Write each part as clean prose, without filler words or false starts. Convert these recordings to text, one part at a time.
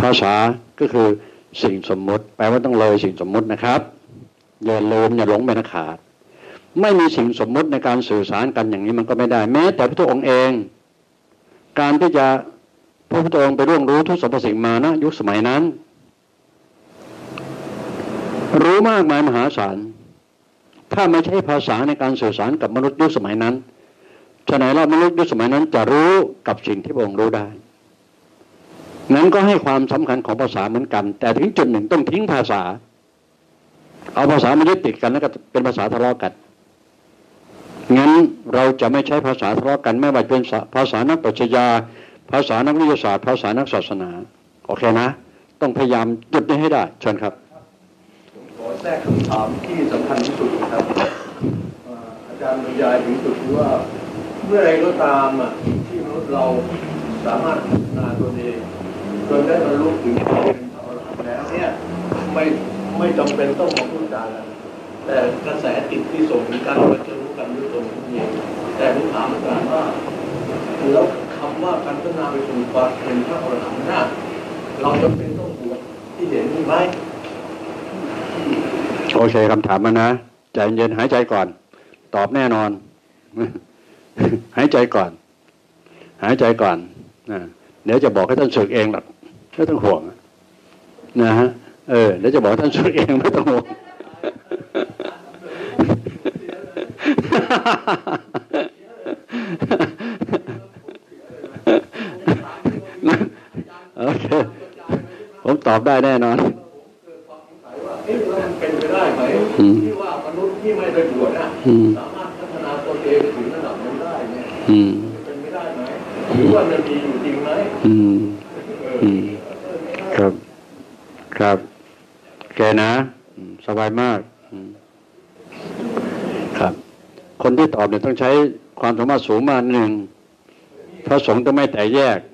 ภาษาก็คือสิ่งสมมติแปลว่าต้องเลยสิ่งสมมตินะครับอย่าลืมอย่าหลงไปนะขาดไม่มีสิ่งสมมติในการสื่อสารกันอย่างนี้มันก็ไม่ได้แม้แต่พระพุทธองค์เองการที่จะพระพุทธองค์ไปร่วงรู้ทุกสรรพสิ่งมานะยุคสมัยนั้นรู้มากมายมหาศาลถ้าไม่ใช่ภาษาในการสื่อสารกับมนุษย์ยุคสมัยนั้นฉะนั้นแล้วมนุษย์ยุคสมัยนั้นจะรู้กับสิ่งที่พระองค์รู้ได้นั้นก็ให้ความสำคัญของภาษาเหมือนกันแต่ถึงจุดหนึ่งต้องทิ้งภาษาเอาภาษามายึดติดกันแล้วก็เป็นภาษาทะเลาะกันงั้นเราจะไม่ใช้ภาษาทะเลาะกันไม่ว่าเป็นภาษานักปรัชญาภาษานักวิทยาศาสตร์ภาษานักศาสนาโอเคนะต้องพยายามจุดนี้ให้ได้เชิญครับขอแทรกคำถามที่สำคัญที่สุดครับอาจารย์บรรยายถึงจุดที่ว่าเมื่อไรก็ตามที่มนุษย์เราสามารถพัฒนาตัวเองจนได้บรรลุถึงความเป็นอรหันต์แล้วเนี่ยไม่จำเป็นต้องมาพูดจากันแต่กระแสจิตที่ส่งถึงการบรรลุกันด้วยตนเองแต่ผมถามอาจารย์ว่าแล้วคำว่าการพัฒนาไปสู่ความเป็นพระอรหันต์น่ะเราจำเป็นต้องบวชที่เห็นไหมโอเคคำถามมานะใจเย็นหายใจก่อนตอบแน่นอนหายใจก่อนหายใจก่อนเดี๋ยวจะบอกให้ท่านสึกเองหรอกไม่ต้องห่วงนะฮะเดี๋ยวจะบอกท่านสึกเองไม่ต้องห่วงโอเคผมตอบได้แน่นอนมันเป็นไปได้ไหมที่ว่ามนุษย์ที่ไม่ได้บวชสามารถพัฒนาตัวเองไปถึงระดับนั้นได้เนี่ยเป็นไปได้ไหมหรือว่ามันมีอยู่จริงไหมครับครับแกนะสบายมากครับคนที่ตอบเนี่ยต้องใช้ความสามารถสูงมากหนึ่งพระสงฆ์ต้องไม่แตกแยก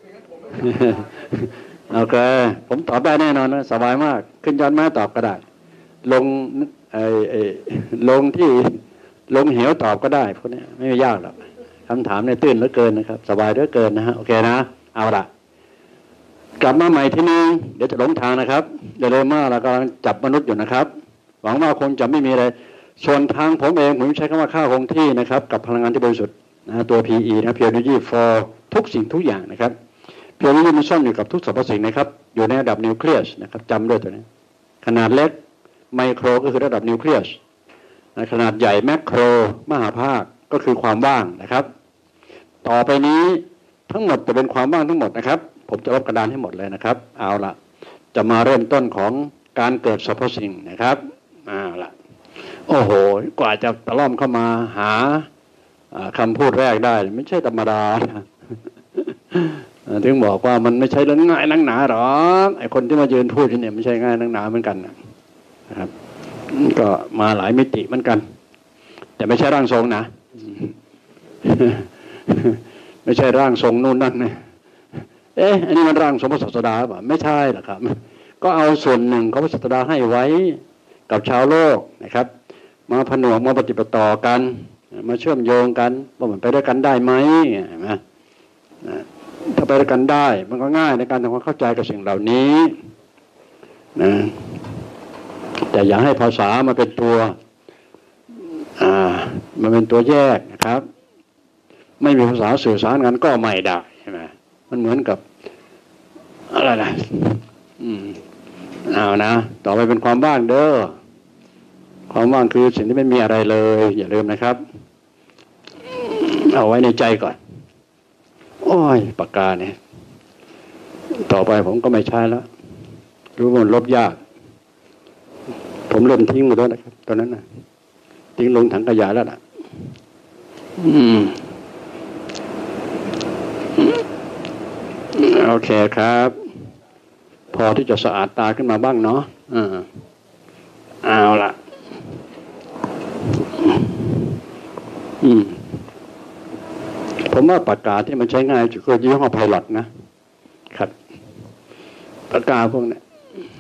โอเคผมตอบได้แน่นอนนะสบายมากขึ้นยอดม้าตอบก็ได้ลงลงที่ลงเหวตอบก็ได้พวกนี้ไม่ยากหรอกคำถามเนี่ยตื้นเหลือเกินนะครับสบายเหลือเกินนะฮะโอเคนะเอาละกลับมาใหม่ที่นี่เดี๋ยวจะหลงทางนะครับอย่าลืมว่าเรากำลังจับมนุษย์อยู่นะครับหวังว่าคงจะไม่มีอะไรส่วนทางผมเองผมใช้คำว่าค่าคงที่นะครับกับพลังงานที่บริสุทธิ์นะตัว PE นะ Pure Energy for ทุกสิ่งทุกอย่างนะครับเพียงนี้มันซ่อนอยู่กับทุกสรรพสิ่งนะครับอยู่ในระดับนิวเคลียสนะครับจำด้วยตัวนี้ขนาดเล็กไมโครก็คือระดับนิวเคลียสขนาดใหญ่แมคโครมหาภาคก็คือความว่างนะครับต่อไปนี้ทั้งหมดจะเป็นความว่างทั้งหมดนะครับผมจะลบกระดานให้หมดเลยนะครับเอาละจะมาเริ่มต้นของการเกิดสรรพสิ่งนะครับเอาละโอ้โหกว่าจะตะล่อมเข้ามาหาคำพูดแรกได้ไม่ใช่ธรรมดาถึงบอกว่ามันไม่ใช่เรื่องง่ายนักหนาหรอกไอ้คนที่มายืนพูดที่เนี่ยไม่ใช่ง่ายนักหนาเหมือนกันนะครับก็มาหลายมิติเหมือนกันแต่ไม่ใช่ร่างทรงนะไม่ใช่ร่างทรงนู่นนั่นนะอันนี้มันร่างทรงพระศาสดาป่ะไม่ใช่หรอกครับก็เอาส่วนหนึ่งของพระศาสดาให้ไว้กับชาวโลกนะครับมาผนวกมาปฏิปต่อกันมาเชื่อมโยงกันว่ามันไปด้วยกันได้ไหมนะถ้าไปด้วยกันได้มันก็ง่ายในการทำความเข้าใจกับสิ่งเหล่านี้นะแต่อย่าให้ภาษามาเป็นตัวมันเป็นตัวแยกนะครับไม่มีภาษาสื่อสารกันก็ไม่ได้ใช่ไหมมันเหมือนกับอะไรนะเอานะต่อไปเป็นความว่างเด้อความว่างคือสิ่งที่ไม่มีอะไรเลยอย่าลืมนะครับเอาไว้ในใจก่อนโอ้ยปากกาเนี่ยต่อไปผมก็ไม่ใช้แล้วรู้ว่ามันลบยากผมเริ่มทิ้งหมดแล้วนะครับตอนนั้นนะทิ้งลงถังขยะแล้วล่ะโอเคครับพอที่จะสะอาดตาขึ้นมาบ้างเนาะเอาล่ะผมว่าปากกาที่มันใช้ง่ายจุดก็ยี่ห้อไพลอตนะครับปากกาพวกนี้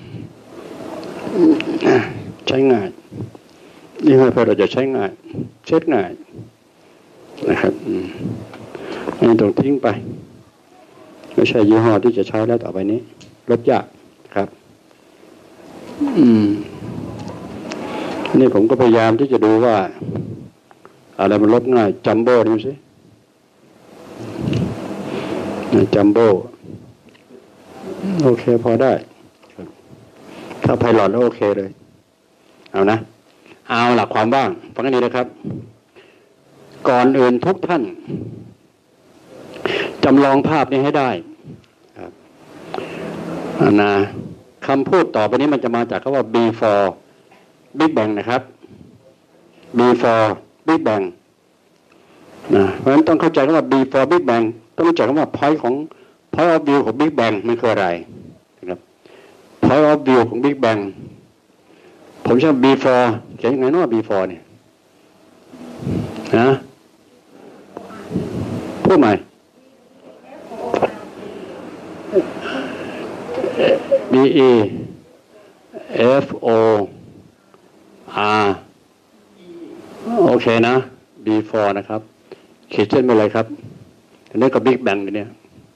ใช้ง่ายยี่ห้อไพลอตจะใช้ง่ายเช็ดง่ายนะครับไม่ต้องทิ้งไปไม่ใช่ยี่ห้อที่จะใช้แล้วต่อไปนี้ลดยากครับ นี่ผมก็พยายามที่จะดูว่าอะไรมันลดง่ายจัมโบ้ดูสิจัมโบ้โอเคพอได้ถ้าไพลอตแล้วโอเคเลยเอานะเอาหลักความว่างฟังกันดีนะครับก่อนอื่นทุกท่านจำลองภาพนี้ให้ได้ครับนะคำพูดต่อไปนี้มันจะมาจากคำว่า before Big Bang นะครับ before Big Bang นะเพราะฉะนั้นต้องเข้าใจคำว่า before Big Bang ต้องรู้จักคำว่า point of view ของ Big Bang มันคืออะไรนะครับ point of view ของ Big Bang ผมใช้ before เขียนยังไงนะว่า before เนี่ยนะพูดใหม่ B E F O R โอเคนะ before นะครับเขียนเช่นไปเลยครับอันนี้ก็ Big Bang เนี่ย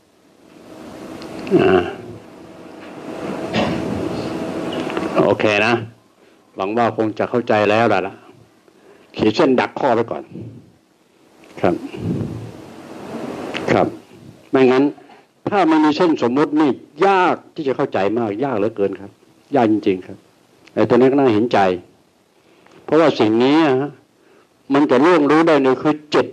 โอเคนะหวังว่าคงจะเข้าใจแล้วล่ะเขียนเส้นดักข้อไว้ก่อนครับครับไม่งั้นถ้าไม่มีเส้นสมมุตินี่ยากที่จะเข้าใจมากยากเหลือเกินครับยากจริงๆครับไอ้ตัวนี้ก็น่าเห็นใจเพราะว่าสิ่งนี้มันจะล่วงรู้ได้เลยคือจิต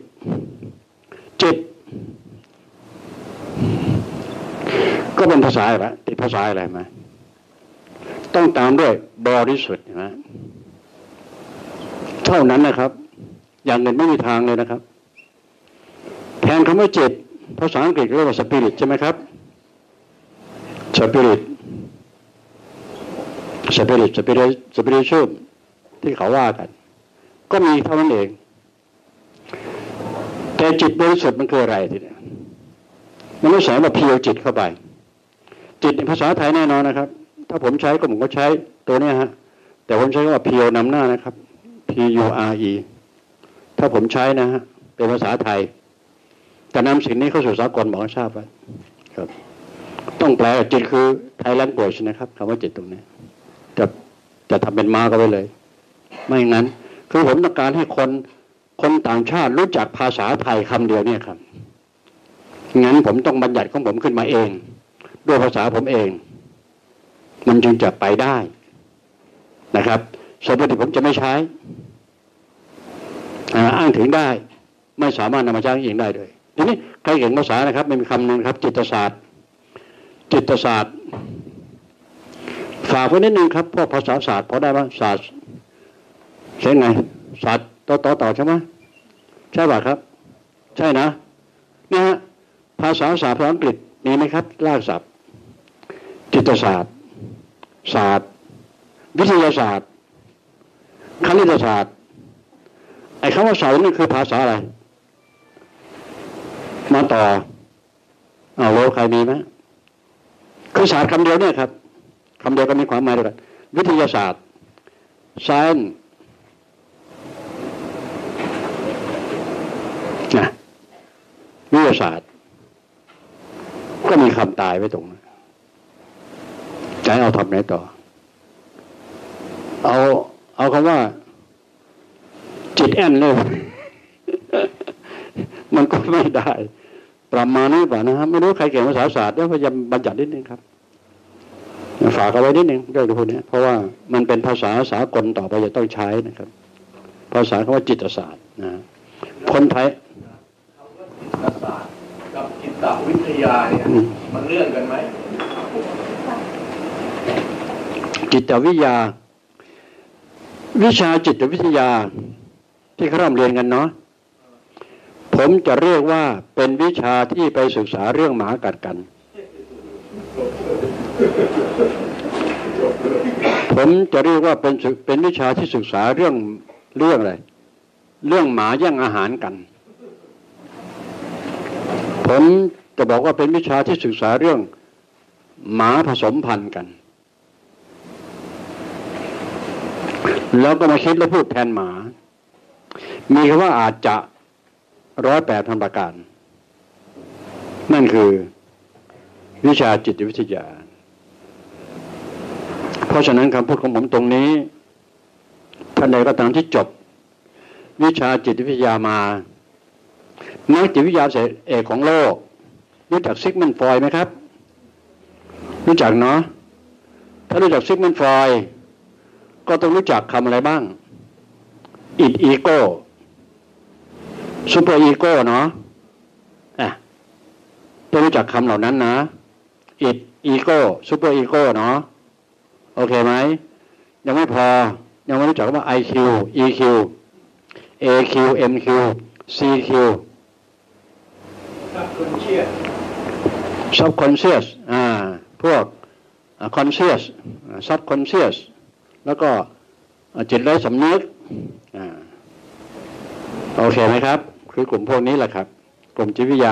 ก็เป็นภาษาอะไรติดภาษาอะไรมาต้องตามด้วยบริสุทธิ์นะเท่านั้นนะครับอย่างอื่นไม่มีทางเลยนะครับแทนคำว่าจิตภาษาอังกฤษเรียกว่าสปิริตใช่ไหมครับสปิริตชื่อที่เขาว่ากันก็มีเท่านั้นเองแต่จิตบริสุทธิ์มันคืออะไรทีนี้มันไม่ใช่ว่าเพียวจิตเข้าไปจิตในภาษาไทยแน่นอนนะครับถ้าผมใช้ก็ผมก็ใช้ตัวนี้ฮะแต่ผมใช้คำว่าเพียวนำหน้านะครับ P U R E ถ้าผมใช้นะฮะเป็นภาษาไทยแต่นำสิ่งนี้เข้าสู่สากลบอกให้ทราบไว้ครับต้องแปลจิตคือ Thai language นะครับคำว่าจิตตรงนี้จะทำเป็นมาก็ไปเลยไม่งั้นคือผมต้องการให้คนต่างชาติรู้จักภาษาไทยคำเดียวเนี่ยครับงั้นผมต้องบัญญัติของผมขึ้นมาเองด้วยภาษาผมเองมันจึงจะไปได้นะครับส่วนปกติผมจะไม่ใช้อ้างถึงได้ไม่สามารถนำมาใช้เองได้เลยทีนี้ใครเก่งภาษานะครับไม่มีคำหนึ่งครับจิตศาสตร์ฝากไว้นิดนึงครับพวกภาษาศาสตร์พอได้บ้างศาสตร์ใช่ไงศาสตร์ต่อใช่ไหมใช่ป่ะครับใช่นะเนี่ยฮะภาษาศาสตร์ภาษาอังกฤษมีไหมครับรากศัพท์จิตศาสตร์ศาสตร์วิทยาศาสตร์คณิตศาสตร์ไอ้คำว่าศาสตร์นี่คือภาษาอะไรมาต่อโลกใครมีไหมคือศาสตร์คำเดียวเนี่ยครับคำเดียวกันมีความหมายเดียวกันวิทยาศาสตร์ science นะวิทยาศาสตร์ก็มีคำตายไว้ตรงนั้นจะเอาทำไหนต่อเอาคำว่าจิตแอนเลย มันก็ไม่ได้ประมาณนี้ป่ะนะครับไม่รู้ใครเก่งภาษาศาสตร์พยายามบัญญัตินิดนึงครับฝากเอาไว้นิดนึงเรื่องพวกนี้เพราะว่ามันเป็นภาษาสากลต่อไปจะต้องใช้นะครับภาษาคำว่าจิตศาสตร์นะคนไทยจิตศาสตร์กับจิตวิทยาเนี่ยมันเรื่องกันไหมจิตวิทยาวิชาจิตวิทยาที่เขาเรียนกันเนาะผมจะเรียกว่าเป็นวิชาที่ไปศึกษาเรื่องหมากัดกันผมจะเรียกว่าเป็นวิชาที่ศึกษาเรื่องอะไรเรื่องหมาแย่งอาหารกันผมจะบอกว่าเป็นวิชาที่ศึกษาเรื่องหมาผสมพันธุ์กันแล้วก็มาคิดและพูดแทนหมามีคำว่าอาจจะ108ประการนั่นคือวิชาจิตวิทยาเพราะฉะนั้นคำพูดของผมตรงนี้ท่านใดก็ตามที่จบวิชาจิตวิทยามานักจิตวิทยาเอกของโลกรู้จักซิกมันด์ฟรอยด์ไหมครับรู้จักเนาะถ้ารู้จักซิกมันด์ฟรอยด์ก็ต้องรู้จักคำอะไรบ้างอิดอีโก้ซูเปอร์อีโก้เนาะต้องรู้จักคำเหล่านั้นนะอิดอีโก้ซูเปอร์อีโก้เนาะโอเคไหมยังไม่พอยังไม่รู้จักว่า IQ EQ AQ MQ CQ subconscious พวก conscious subconscious แล้วก็จิตไร้สำนึกโอเคไหมครับคือกลุ่มพวกนี้แหละครับกลุ่มจิตวิทยา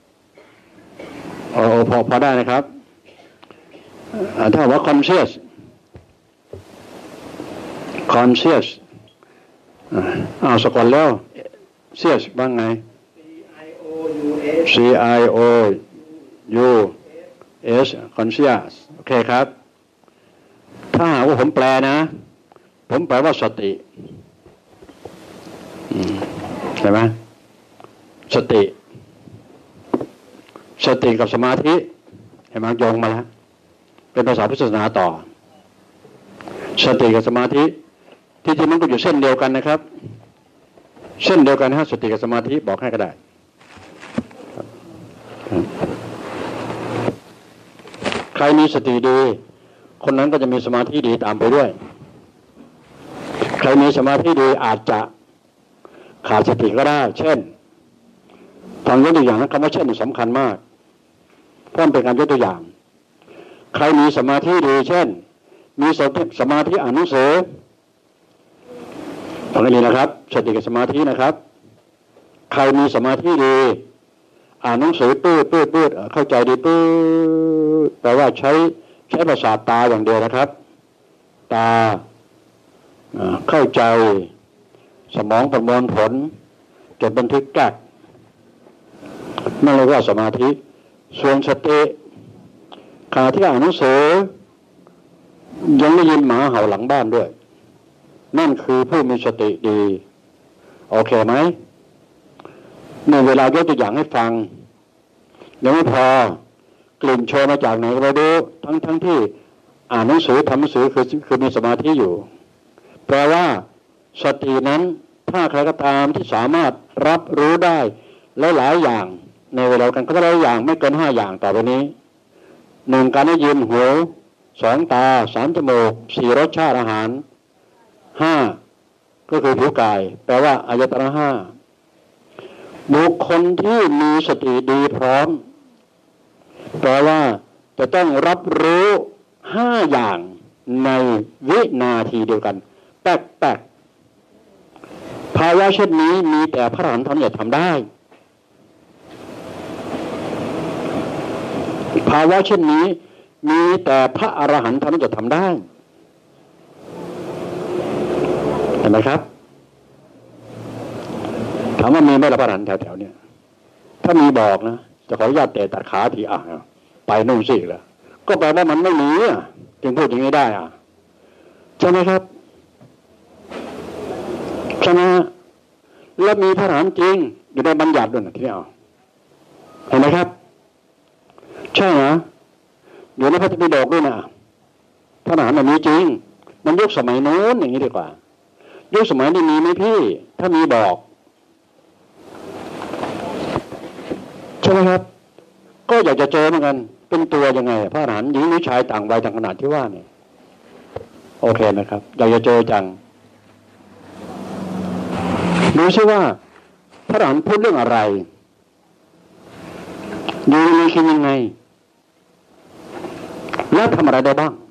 พอได้นะครับถ้าว่า conscious สะกดแล้ว conscious บ้างไง CIOUS conscious โอเคครับถ้าหากว่าผมแปลนะผมแปลว่าสติใช่ไหมสติกับสมาธิเห็นไหมโยงมาแล้วเป็นภาษาพุทธศาสนาต่อสติกับสมาธิที่จริงมันก็อยู่เส้นเดียวกันนะครับเส้นเดียวกันนะสติกับสมาธิบอกให้ก็ได้ใครมีสติดีคนนั้นก็จะมีสมาธิดีตามไปด้วยใครมีสมาธิดีอาจจะขาดสติก็ได้เช่นฟังยกตัวอย่างนะคำว่าเช่นสำคัญมากเพราะมันเป็นการยกตัวอย่างใครมีสมาธิดีเช่นมีสมาธิอ่านหนังสือฟังให้ดีนะครับสติกับสมาธินะครับใครมีสมาธิดีอ่านหนังสือปื้ดเข้าใจดีปื้ดแปลว่าใช้ประสาทตาอย่างเดียวนะครับตาเข้าใจสมองประมวลผลจดบันทึกแก๊กนั่นเรียกว่าสมาธิส่วนสติขณะที่อ่านหนังสือยังได้ยินหมาเห่าหลังบ้านด้วยนั่นคือผู้มีสติดีโอเคไหมในเวลายกตัวอย่างให้ฟังยังไม่พอกลิ่นโชยมาจากไหนก็ไม่รู้ทั้งที่อ่านหนังสือทำหนังสือคือมีสมาธิอยู่แปลว่าสตินั้นถ้าใครก็ตามที่สามารถรับรู้ได้หลายอย่างในเวลากันก็หลายอย่างไม่เกิน5อย่างต่อไปนี้1การได้ยินหู2ตา3จมูก4รสชาติอาหาร5ก็คือผิวกายแปลว่าอายตนะ5บุคคลที่มีสติดีพร้อมแปลว่าจะต้องรับรู้5อย่างในวินาทีเดียวกันแป๊กภาวะเช่นนี้มีแต่พระอรหันต์เท่านั้นจะทำได้ภาวะเช่นนี้มีแต่พระอรหันต์เท่านั้นจะทำได้เห็นไหมครับถามว่ามีไหมล่ะพระอรหันต์แถวๆเนี่ยถ้ามีบอกนะจะขออนุญาตเตะตัดขาทีไปนู่นสิเหรอก็แปลว่ามันไม่มีจึงพูดอย่างนี้ได้ใช่ไหมครับใช่ไหมแล้วมีพระอรหันต์จริงอยู่ในบัญญัติด้วยนะที่นี่เห็นไหมครับใช่นะอยู่ในพระธรรมปิฎกด้วยนะพระอรหันต์มีจริงมันยุคสมัยโน้นอย่างนี้ดีกว่ายุคสมัยนี้มีไหมพี่ถ้ามีบอกใช่ไหมครับก็อยากจะเจอเหมือนกันเป็นตัวยังไงพระอรหันต์หญิงหรือชายต่างวัยต่างขนาดที่ว่าเนี่ยโอเคนะครับอยากจะเจอจังดูซิว่าพระอรหันต์พูดเรื่องอะไรอยู่ในคิดยังไงแล้วทำอะไรได้บ้าง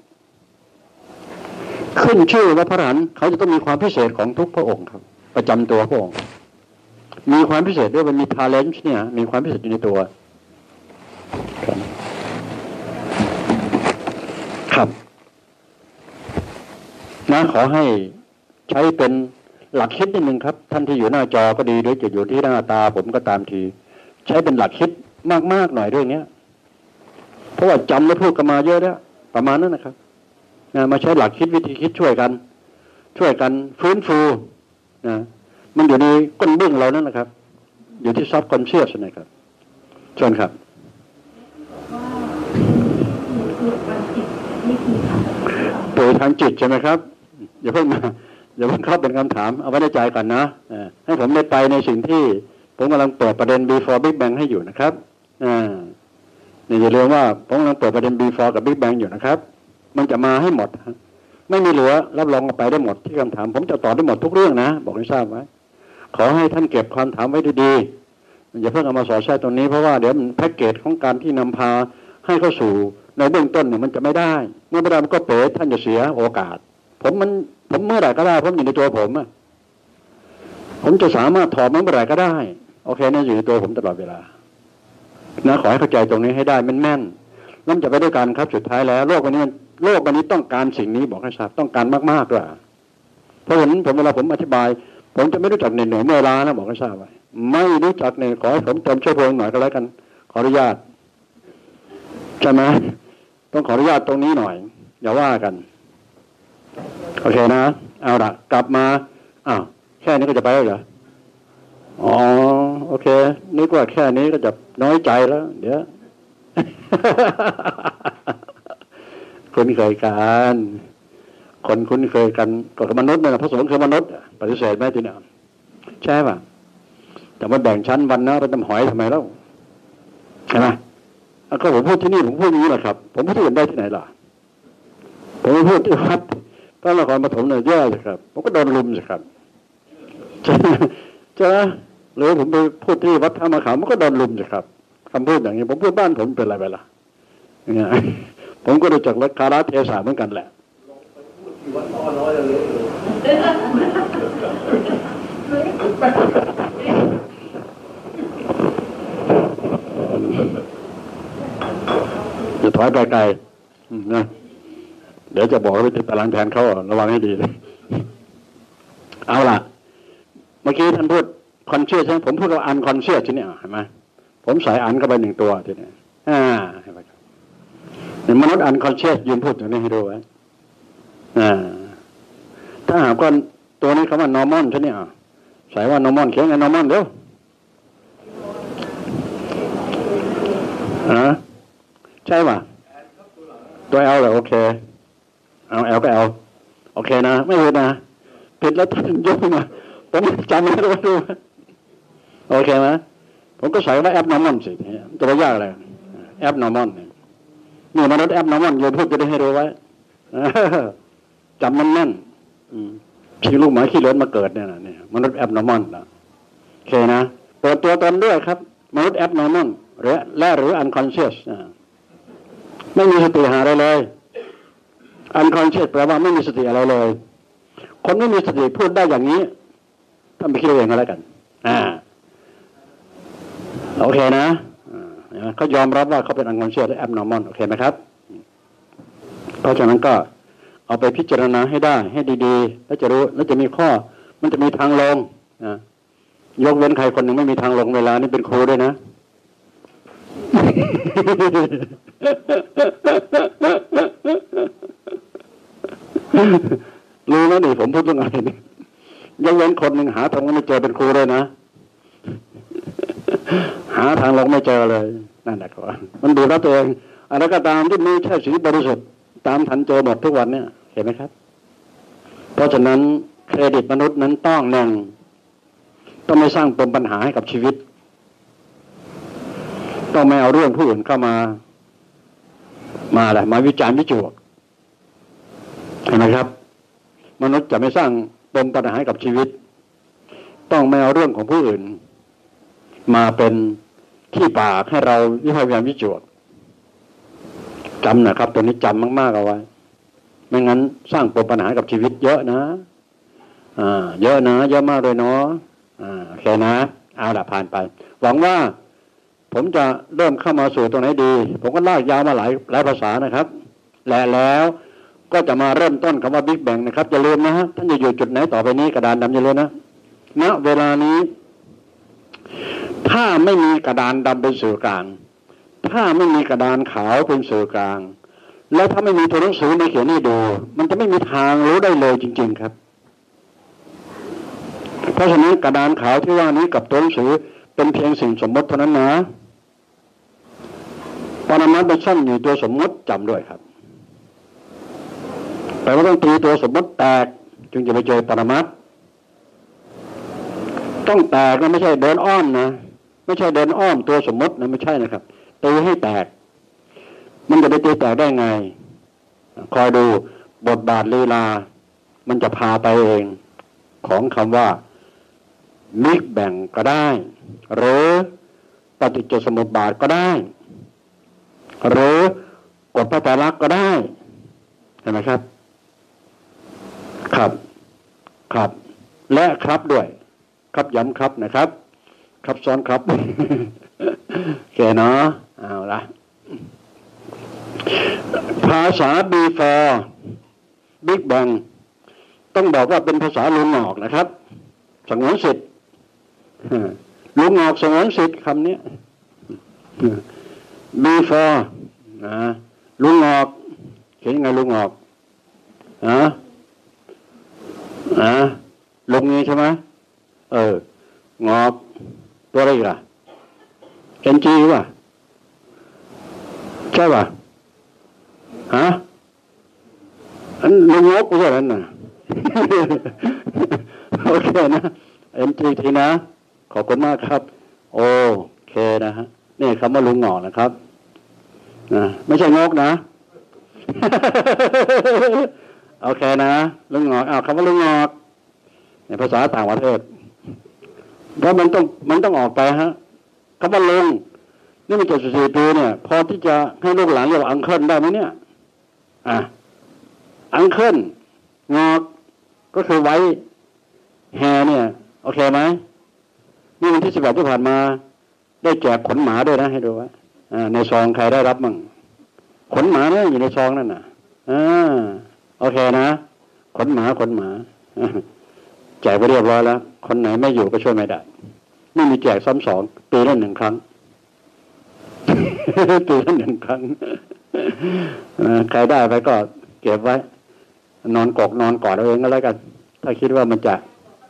ขึ้นชื่อว่าพระอรหันต์เขาจะต้องมีความพิเศษของทุกพระองค์ครับประจำตัวพระองค์มีความพิเศษด้วยมันมี talent เนี่ยมีความพิเศษอยู่ในตัวครับนะขอให้ใช้เป็นหลักคิดนิดนึงครับท่านที่อยู่หน้าจอก็ดีหรือจะอยู่ที่หน้าตาผมก็ตามทีใช้เป็นหลักคิดมากๆหน่อยเรื่องนี้เพราะว่าจำและพูดกันมาเยอะแล้วประมาณนั้นนะครับนะมาใช้หลักคิดวิธีคิดช่วยกันฟื้นฟูนะมันอยู่ในก้นบึ้งเรานั่นแหละครับอยู่ที่ซับคอนเชียสนะครับเชิญครับป่วยทางจิตใช่ไหมครับอย่าเพิ่งเข้าเป็นคำถามเอาไว้ในใจก่อนนะให้ผมได้ไปในสิ่งที่ผมกำลังเปิดประเด็น before Big Bang ให้อยู่นะครับอย่าลืมว่าผมกำลังเปิดประเด็น before กับ Big Bang อยู่นะครับมันจะมาให้หมดไม่มีเหลือรับรองไปได้หมดที่คำถามผมจะตอบได้หมดทุกเรื่องนะบอกให้ทราบไว้ขอให้ท่านเก็บคำถามไว้ดีๆอย่าเพิ่งเอามาสอดแทรกตรงนี้เพราะว่าเดี๋ยวแพ็กเกจของการที่นำพาให้เข้าสู่ในเบื้องต้นเนี่ยมันจะไม่ได้เมื่อไม่ได้มันก็เป๋ท่านจะเสียโอกาสผมเมื่อไหร่ก็ได้ผมอยู่ในตัวผมจะสามารถถอดมันเมื่อไหร่ก็ได้โอเคเนี่ยอยู่ในตัวผมตลอดเวลานะขอให้เข้าใจตรงนี้ให้ได้แม่นๆนั่นจะไปด้วยกันครับสุดท้ายแล้วโลกวันนี้ต้องการสิ่งนี้บอกให้ทราบต้องการมากๆด้วยเพราะฉะนั้นเวลาผมอธิบายผมจะไม่รู้จักเหนื่อยเมื่อล้านะบอกให้ทราบไว้ไม่รู้จักเนี่ยขอให้ผมเติมเชื้อเพลิงหน่อยก็แล้วกันขออนุญาตใช่ไหมต้องขออนุญาตตรงนี้หน่อยอย่าว่ากันโอเคนะเอาละกลับมาแค่นี้ก็จะไปแล้วเหรออ๋อโอเคนึกว่าแค่นี้ก็จะน้อยใจแล้วเดี๋ยว คุ้นเคยกันคนคุ้นเคยกันก็กับมนุษย์นะพระสงฆ์คือมนุษย์ปฏิเสธไหมทีนี้ใช่ป่ะแต่ว่าแบ่งชั้นวันนะเป็นน้ำหอยทำไมแล้วใช่ไหมก็ผมพูดที่นี่ผมพูดอย่างนี้แหละครับผมพูดที่อื่นได้ที่ไหนล่ะผมพูดที่วัดพระนครปฐมเนี่ยแย่สิครับผมก็โดนลุมสิครับใช่ไหมหรือผมไปพูดที่วัดท่ามะขามมันก็โดนลุมสิครับคำพูดอย่างนี้ผมพูดบ้านผมเป็นอะไรไปล่ะเนี่ยผมก็รู้จักรักคาราเทศะเหมือนกันแหละวัดน้อยน้อยเลยจะถอยไปไกลนะเดี๋ยวจะบอกว่าไปติดตารางแทนเขาระวังให้ดีเลยเอาล่ะเมื่อกี้ท่านพูดคอนเชียสใช่ไหมผมพูดว่าอันคอนเชียสที่นี่เห็นไหมผมใส่อันเข้าไปหนึ่งตัวทีนี้เห็นไหมครับมนุษย์อันคอนเชียสยืนพูดตรงนี้ให้ดูไว้ถ้าหากว่าตัวนี้คำว่านอร์มอนใช่ไหมใส่ว่านอร์มอนเขียนไงนอร์มอนเดี๋ยวใช่ป่ะตัว L เหรอโอเคเอา L ก็ L โอเคนะไม่ผิดนะผิดแล้วท่านยกมาผมจำไม่ได้ดูโอเคไหมผมก็ใส่ว่าแอปนอร์มอนสิจะไปยากอะไรแอปนอร์มอนนี่มนุษย์แอปนอร์มอนโยนพูดจะได้ให้รู้ไว้จำมันแน่นที่ลูกหมาขี้เลื้อนมาเกิดเนี่ยมนุษย์แอปนอร์มอนนะโอเคนะเปิดตัวตนด้วยครับมนุษย์แอปนอร์มอนหรืออันคอนเชียสไม่มีสติหาอะไรเลยอันคอนเชียสแปลว่าไม่มีสติอะไรเลยคนไม่มีสติพูดได้อย่างนี้ท่านไปคิดเองก็แล้วกันโอเคนะเขายอมรับว่าเขาเป็นอันคอนเชียสและแอปนอร์มอนโอเคไหมครับเพราะฉะนั้นก็เอาไปพิจารณาให้ได้ให้ดีๆแล้วจะรู้แล้วจะมีข้อมันจะมีทางลงยกเว้นใครคนหนึ่งไม่มีทางลงเวลานี่เป็นครูด้วยนะรู้แล้วนี่ผมพูดยังไงนี่ยังเว้นคนหนึ่งหาทางไม่เจอเป็นครูเลยนะหาทางลงไม่เจอเลยนั่นแหละครับมันดูแล้วตัวเองอะไรก็ตามที่ไม่ใช่สีบริสุทธิ์ตามทันเจอหมดทุกวันเนี่ยเห็นไหมครับเพราะฉะนั้นเครดิตมนุษย์นั้นต้องไม่สร้างปมปัญหาให้กับชีวิตต้องไม่เอาเรื่องผู้อื่นเข้ามาวิจารณ์วิจารณ์เห็นไหมครับมนุษย์จะไม่สร้างปมปัญหาให้กับชีวิตต้องไม่เอาเรื่องของผู้อื่นมาเป็นขี้ปากให้เราวิพากษ์วิจารณ์วิจารณ์จำนะครับตัวนี้จำมากๆเอาไว้ไม่งั้นสร้างปมปัญหากับชีวิตเยอะนะเยอะนะเยอะมากเลยเนาะโอเคนะเอาละผ่านไปหวังว่าผมจะเริ่มเข้ามาสู่ตรงไหนดีผมก็ลากยาวมาหลายภาษานะครับแล้วก็จะมาเริ่มต้นคำว่าบิ๊กแบงนะครับอย่าลืมนะฮะท่านจะอยู่จุดไหนต่อไปนี้กระดานดำอย่าลืมนะณเวลานี้ถ้าไม่มีกระดานดำเป็นสื่อกลางถ้าไม่มีกระดานขาวเป็นสื่อกลางแล้วถ้าไม่มีตัวหนังสือในเขียนให้ดูมันจะไม่มีทางรู้ได้เลยจริงๆครับเพราะฉะนั้นกระดานขาวที่ว่านี้กับตัวหนังสือเป็นเพียงสิ่งสมมติเท่านั้นนะปรมัตถ์เป็นสั้นอยู่ตัวสมมติจำด้วยครับแต่ว่าต้องตีตัวสมมติแตกจึงจะไปเจอปรมัตถ์ต้องแตกนะไม่ใช่เดินอ้อมนะไม่ใช่เดินอ้อมตัวสมมตินะไม่ใช่นะครับตีให้แตกมันจะไปตีแตกได้ไงคอยดูบทบาทลีลามันจะพาไปเองของคำว่ามิกแบ่งก็ได้หรือปฏิจจสมุปบาทก็ได้หรือกฎพระไตรลักษณ์ก็ได้เห็นไหมครับครับครับและครับด้วยครับย้ำครับนะครับครับซ้อนครับโอเคเนาะเอาละภาษา before Big Bang ต้องบอกว่าเป็นภาษาลุงงอกนะครับสงวนสิทธิ์ลุงงอกสงวนสิทธิ์คำนี้ before นะลุงงอกเขียนยังไงลุงงอกลุงนี้ใช่ไหมงอกตัวอะไรอีกล่ะ NG ว่ะใช่ป่ะอันลุงงอกก็ใช่นั้นน่ะ โอเคนะ NG ทีนะขอบคุณมากครับโอเคนะฮะนี่คำว่าลุงงอกนะครับไม่ใช่งอกนะ โอเคนะลุงงอกคำว่าลุงงอกในภาษาต่างประเทศเพราะมันต้องออกไปฮะคำว่าลุงนี่มัน74 ปีเนี่ยพอที่จะให้ลูกหลานเรียกว่าอังเคิลได้ไหมเนี่ยอังเคิลงอกก็คือไว้แฮเนี่ยโอเคไหมนี่วันที่18ที่ผ่านมาได้แจกขนหมาด้วยนะให้ดูว่าในซองใครได้รับมั่งขนหมาเนี่ยอยู่ในซองนั่นน่ะโอเคนะขนหมาแจกไปเรียบร้อยแล้วคนไหนไม่อยู่ก็ช่วยไม่ได้ไม่มีแจกซ้ำสองปีละ1 ครั้ง ปีละ1 ครั้งใครได้ไปก็เก็บไว้นอนกอดเอาเองก็แล้วกันถ้าคิดว่ามันจะ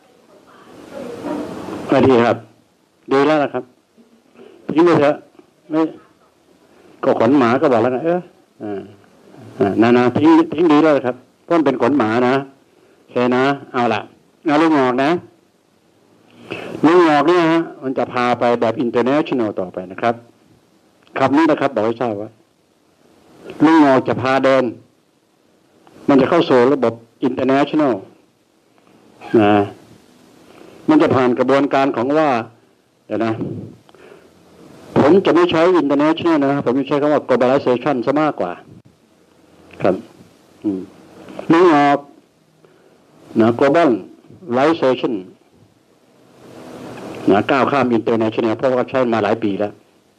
ไม่ดีครับดีแล้วนะครับทิ้งไปเถอะไม่ก็ขนหมาก็บอกแล้วนะนาทิ้งดีแล้วครับเพราะมันเป็นขนหมานะโอเคนะเอาล่ะเอาลูกงอกนะลูกงอกเนี่ยฮะมันจะพาไปแบบ international ต่อไปนะครับคำนี้นะครับบอกให้ทราบว่าลูกงอกจะพาเดินมันจะเข้าสู่ระบบ international นะมันจะผ่านกระบวนการของว่าเดี๋ยวนะผมจะไม่ใช้ international นะผมจะใช้คำว่า globalization ซะมากกว่าครับลูกงอกนะ globalization นะก้าวข้าม international เพราะว่าใช้มาหลายปีแล้ว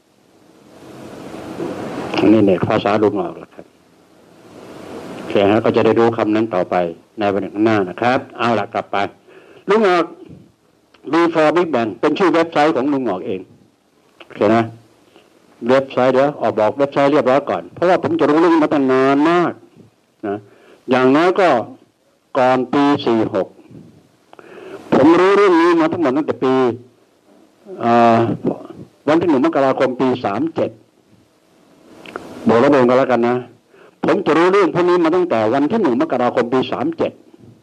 นี่เนี่ยภาษาลูกงอกแล้วครับโอเคฮะก็จะได้รู้คำนั้นต่อไปในวันข้างหน้านะครับเอาล่ะกลับไปลูกงอก before Big Bang เป็นชื่อเว็บไซต์ของลุงงอกเองโอเคนะเว็บไซต์เดี๋ยวออกบอกเว็บไซต์เรียบร้อยก่อนเพราะว่าผมจะรู้เรื่องมาตั้งนานมากนะอย่างน้อยก็ก่อนปี46ผมรู้เรื่องนี้มาทั้งหมดตั้งแต่ปีวันที่1 มกราคมปี37บอกระเบิดกันแล้วกันนะผมจะรู้เรื่องพวกนี้มาตั้งแต่วันที่1 มกราคมปี37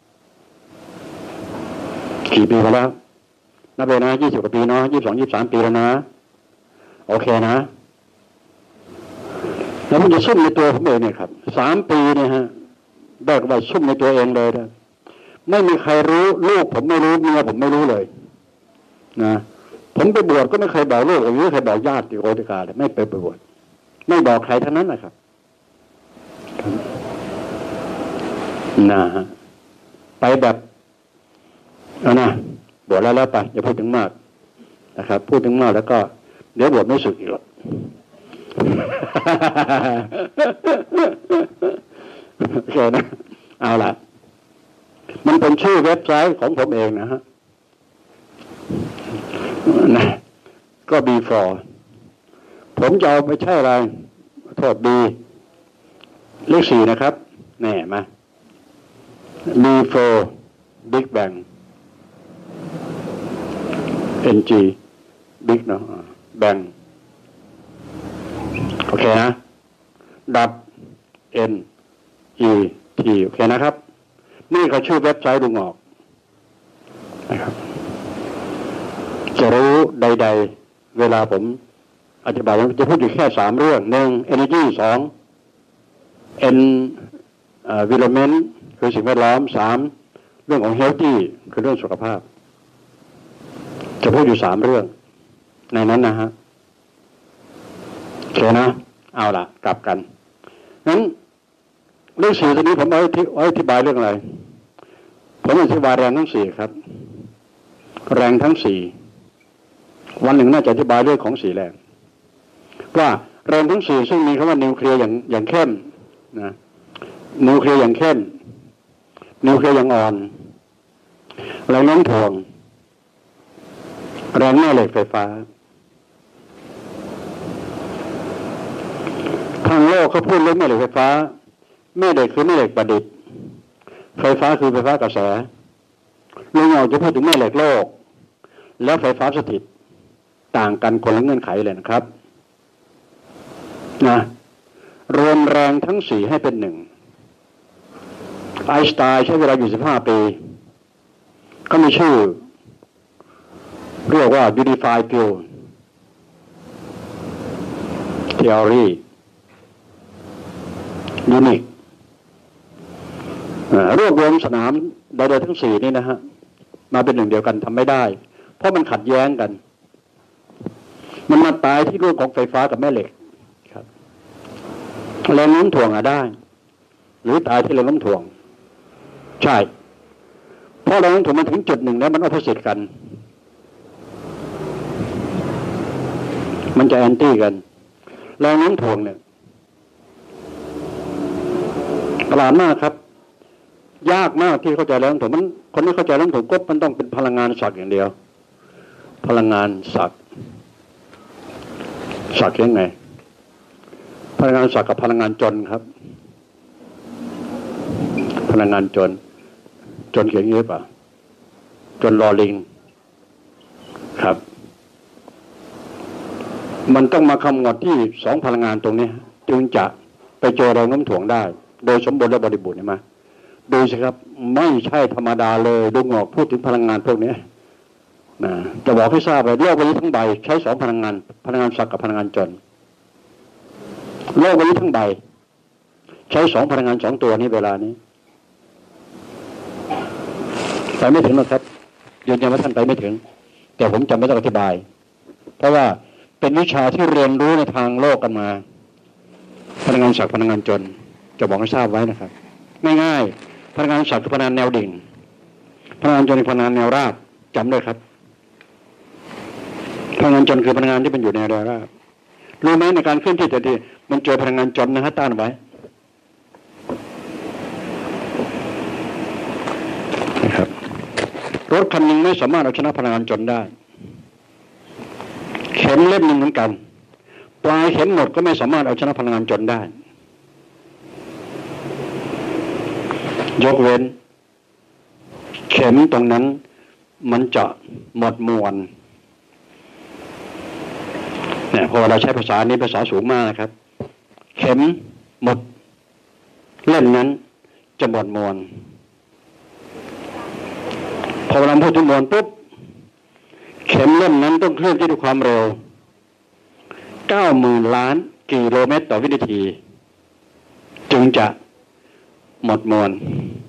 กี่ปีแล้วนับไปนะ20 กว่าปีเนาะ22-23 ปีแล้วนะโอเคนะแล้วมันจะซุ่มในตัวผมเองเนี่ยครับ3 ปีเนี่ยฮะได้ก็ไปซุ่มในตัวเองเลยนะไม่มีใครรู้ลูกผมไม่รู้เมียผมไม่รู้เลยนะผมไปบวชก็ไม่เคยบอกลูกผมไม่เคยบอกญาติโอติกาเลยไม่ไปบวชไม่บอกใครทั้งนั้นนะครับนะฮะไปแบบนะบวชแล้วไปอย่าพูดถึงมากนะครับพูดถึงมากแล้วก็เดี๋ยวบวชไม่สุดอีกหรอกโอเคนะเอาล่ะมันเป็นชื่อเว็บไซต์ของผมเองนะฮะนะก็ before ผมจะเอาไปใช้อะไรโทษดีเลข4นะครับแน่มา before Big Bang NG Big เนาะ Bang โอเคนะดับ N E T โอเคนะครับนี่เขาชื่อเว็บไซต์ลุงออกนะครับจะรู้ใดๆเวลาผมอธิบายจะพูดอยู่แค่3เรื่อง1 energy 2 environment คือสิ่งแวดล้อม3เรื่องของ healthy คือเรื่องสุขภาพจะพูดอยู่3เรื่องในนั้นนะฮะโอเคนะเอาล่ะกลับกันงั้นเรื่อง4ตัวนี้ผมเอาอธิบายเรื่องอะไรผมอธิบายแรงทั้ง4ครับแรงทั้ง4วันหนึ่งน่าจะอธิบายเรื่องของ4แรงว่าแรงทั้ง4ซึ่งมีคำว่านิวเคลียร์อย่างเข้มนะนิวเคลียร์อย่างเข้มนิวเคลียร์อย่างอ่อนแรงโน้มถ่วงแรงแม่เหล็กไฟฟ้าทางโลกเขาพูดเรื่องแม่เหล็กไฟฟ้าแม่เหล็กคือแม่เหล็กประดิษฐ์ไฟฟ้าคือไฟฟ้ากระแสลุงออกจะพูดถึงแม่เหล็กโลกแล้วไฟฟ้าสถิตต่างกันคนละเงื่อนไขเลยนะครับนะรวมแรงทั้ง4ให้เป็น1ไอน์สไตน์ใช้เวลาอยู่15ปีก็มีชื่อเรียกว่า Unified Field Theory Unique รวบรวมสนามใดๆทั้ง4นี่นะฮะมาเป็นหนึ่งเดียวกันทำไม่ได้เพราะมันขัดแย้งกันมันมาตายที่เรื่องของไฟฟ้ากับแม่เหล็กครับแรงโน้มถ่วงได้หรือตายที่แรงโน้มถ่วงใช่เพราะแรงโน้มถ่วงมันถึงจุดหนึ่งแล้วมันออโพสิตกันมันจะแอนตี้กันแรงโน้มถ่วงเนี่ยประหลาดมากครับยากมากที่เข้าใจแรงโน้มถ่วงมันคนที่เข้าใจแรงโน้มถ่วงก็มันต้องเป็นพลังงานศักย์อย่างเดียวพลังงานศักย์ยังไงพลังงานศักย์กับพลังงานจนครับพลังงานจนเขียนอย่างนี้ป่ะจนรอลิงครับมันต้องมาคำนวณที่2พลังงานตรงนี้จึงจะไปเจอแรงโน้มถ่วงได้โดยสมบูรณ์และบริบูรณ์ใช่ไหมดูสิครับไม่ใช่ธรรมดาเลยลุงออกพูดถึงพลังงานพวกนี้นะจะบอกให้ทราบเลยโลกใบนี้ทั้งใบใช้2พลังงานศักดิ์กับพลังงานจนโลกใบนี้ทั้งใบใช้2พลังงาน2ตัวนี้เวลานี้ไปไม่ถึงหรอกครับยืนยันว่าท่านไปไม่ถึงแต่ผมจำไม่ต้องอธิบายเพราะว่าเป็นวิชาที่เรียนรู้ในทางโลกกันมาพลังงานศักดิ์พลังงานจนจะบอกให้ทราบไว้นะครับง่ายๆพลังงานศักดิ์คือพลังงานแนวดิ่งพลังงานจนคือพลังงานแนวราบจำด้วยครับพลังงานจนคือพลังงานที่เป็นอยู่ในแนวราบรู้ไหมในการเคลื่อนที่แต่ที่มันเจอพลังงานจนนะฮะต้านไว้นะครับรถคันหนึ่งไม่สามารถเอาชนะพลังงานจนได้เข็มเล่มหนึ่งเหมือนกันปลายเข็มหมดก็ไม่สามารถเอาชนะพลังงานจนได้ยกเว้นเข็มตรงนั้นมันจะหมดมวลเนี่ยพอเราใช้ภาษานี้ภาษาสูงมากนะครับเข็มหมดเล่มนั้นจะหมดมวลพอเราพูดถึงมวลปุ๊บเข็มเล่มนั้นต้องเคลื่อนที่ด้วยความเร็ว 90,000 ล้านกิโลเมตรต่อวินาทีจึงจะหมดมวล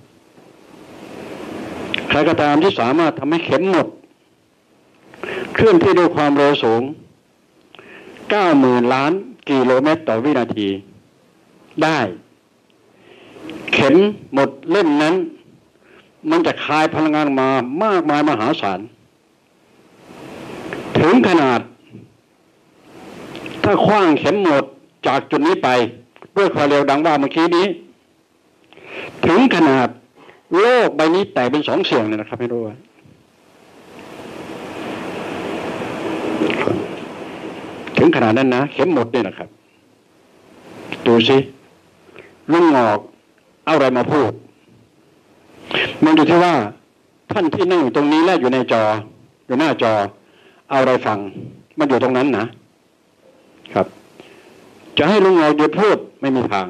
ใครก็ตามที่สามารถทำให้เข็มหมดเคลื่อนที่ด้วยความเร็วสูง 90,000 ล้านกิโลเมตรต่อวินาทีได้เข็มหมดเล่มนั้นมันจะคายพลังงานมามากมายมหาศาลถึงขนาดถ้าขว้างเข็มหมดจากจุดนี้ไปด้วยความเร็วดังว่าเมื่อกี้นี้ถึงขนาดโลกใบนี้แตกเป็น2เสี่ยงเลยนะครับให้รู้ไว้ถึงขนาดนั้นนะเข็มหมดเนี่ยนะครับดูสิลุงงอกเอาอะไรมาพูดมันอยู่ที่ว่าท่านที่นั่งอยู่ตรงนี้และอยู่ในจออยู่หน้าจอเอาอะไรฟังมันอยู่ตรงนั้นนะครับจะให้ลุงงอกหยุดพูดไม่มีทาง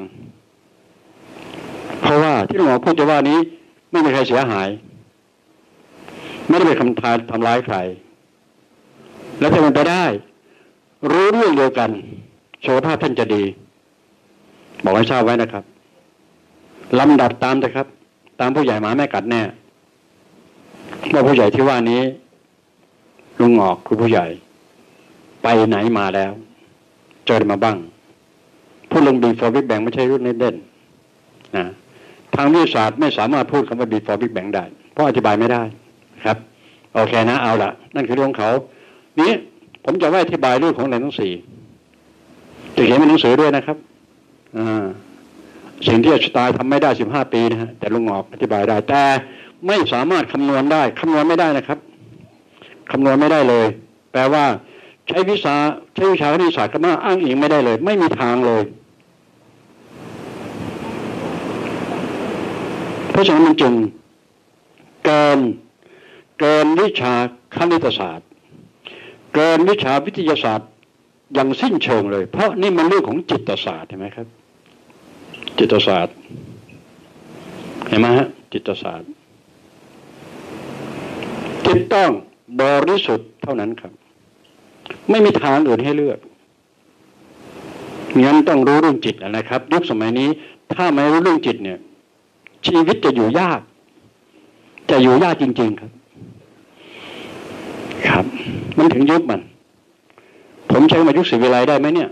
เพราะว่าที่ลุงงอกพูดจะว่านี้ไม่มีใครเสียหายไม่ได้ไปทำร้ายใครและถ้ามันไปได้รู้เรื่องเดียวกันโชว์ภาพท่านจะดีบอกให้ทราบไว้นะครับลำดับตามนะครับตามผู้ใหญ่หมาแม่กัดแน่ว่าผู้ใหญ่ที่ว่านี้ลุงงอกคือผู้ใหญ่ไปไหนมาแล้วเจอมาบ้างพูดลง Before Big Bang ไม่ใช่รุ่นเล่นๆนะทางวิทยาศาสตร์ไม่สามารถพูดคำว่า Before Big Bang ได้เพราะอธิบายไม่ได้ครับโอเคนะเอาละนั่นคือเรื่องของเขานี้ผมจะว่าอธิบายเรื่องของแหล่งทั้งสี่จะเขียนเป็นหนังสือด้วยนะครับสิ่งที่ไอน์สไตน์ทำไม่ได้15 ปีนะฮะแต่ลุงงอกอธิบายได้แต่ไม่สามารถคำนวณได้คำนวณไม่ได้นะครับคำนวณไม่ได้เลยแปลว่าใช้วิชาคณิตศาสตร์ก็มาอ้างอิงไม่ได้เลยไม่มีทางเลยเพราะฉะนั้นมันจึงเกินวิชาคณิตศาสตร์เกินวิชาวิทยาศาสตร์อย่างสิ้นเชิงเลยเพราะนี่มันเรื่องของจิตศาสตร์ใช่ไหมครับจิตศาสตร์เห็นไหมฮะจิตศาสตร์จิตต้องบริสุทธิ์เท่านั้นครับไม่มีทางอื่นให้เลือกงั้นต้องรู้เรื่องจิตนะครับยุคสมัยนี้ถ้าไม่รู้เรื่องจิตเนี่ยชีวิตจะอยู่ยากจริงๆครับมันถึงยุคมันผมใช้มายุคศิวิไลได้ไหมเนี่ย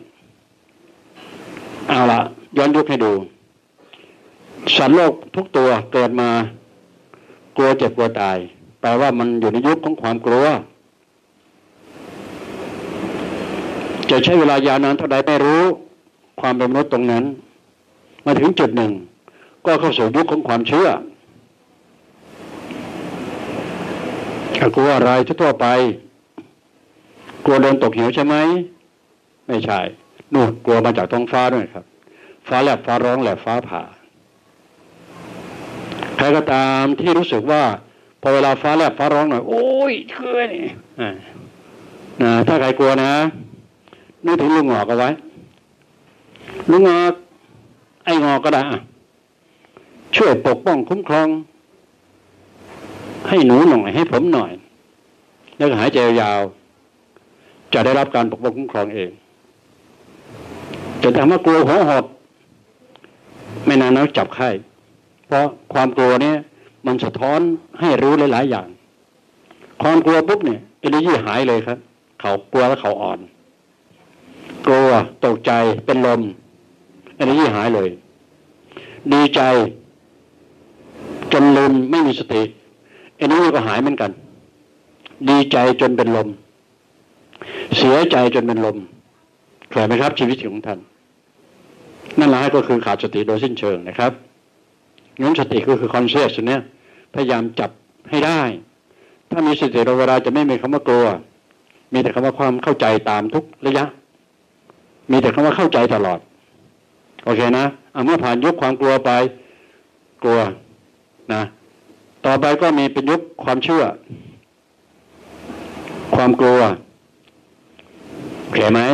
เอาละย้อนยุคให้ดูสัตว์โลกทุกตัวเกิดมากลัวเจ็บกลัวตายแปลว่ามันอยู่ในยุคของความกลัวจะใช้เวลายาวนานเท่าใดไม่รู้ความเป็นมนุษย์ตรงนั้นมาถึงจุดหนึ่งก็เข้าสู่ยุคของความเชื่อกลัวอะไรทั่วไปกลัวเดินตกเหวใช่ไหมไม่ใช่นู่นกลัวมาจากท้องฟ้าด้วยครับฟ้าแลบฟ้าร้องแลบฟ้าผ่าใครก็ตามที่รู้สึกว่าพอเวลาฟ้าแลบฟ้าร้องหน่อยโอ้ยเชื่อนี่ถ้าใครกลัวนะนึกถึงลุงงอกเอาไว้ลุงงอกไอ้งอกก็ได้ช่วยปกป้องคุ้มครองให้หนูหน่อยให้ผมหน่อยแล้วก็หายใจยาวจะได้รับการปกป้องคุ้มครองเองจะทำให้กลัวหัวหดไม่นานนักจับไข้เพราะความกลัวเนี่ยมันสะท้อนให้รู้หลายๆอย่างความกลัวปุ๊บเนี่ยเอเนอร์จีหายเลยครับเขากลัวแล้วเขาอ่อนกลัวตกใจเป็นลมเอเนอร์จีหายเลยดีใจจนลืมไม่มีสติเอเนอร์จีก็หายเหมือนกันดีใจจนเป็นลมเสียใจจนเป็นลมเคยไหมครับชีวิตของท่านนั่นแหละก็คือขาดสติโดยสิ้นเชิงนะครับงั้นสติก็คือคอนเซ็ปต์เนี่ยพยายามจับให้ได้ถ้ามีสติเวลาจะไม่มีคำว่ากลัวมีแต่คำว่าความเข้าใจตามทุกระยะมีแต่คำว่าเข้าใจตลอดโอเคนะเมื่อผ่านยุคความกลัวไปกลัวนะต่อไปก็มีเป็นยุคความเชื่อความกลัวเห็นไหม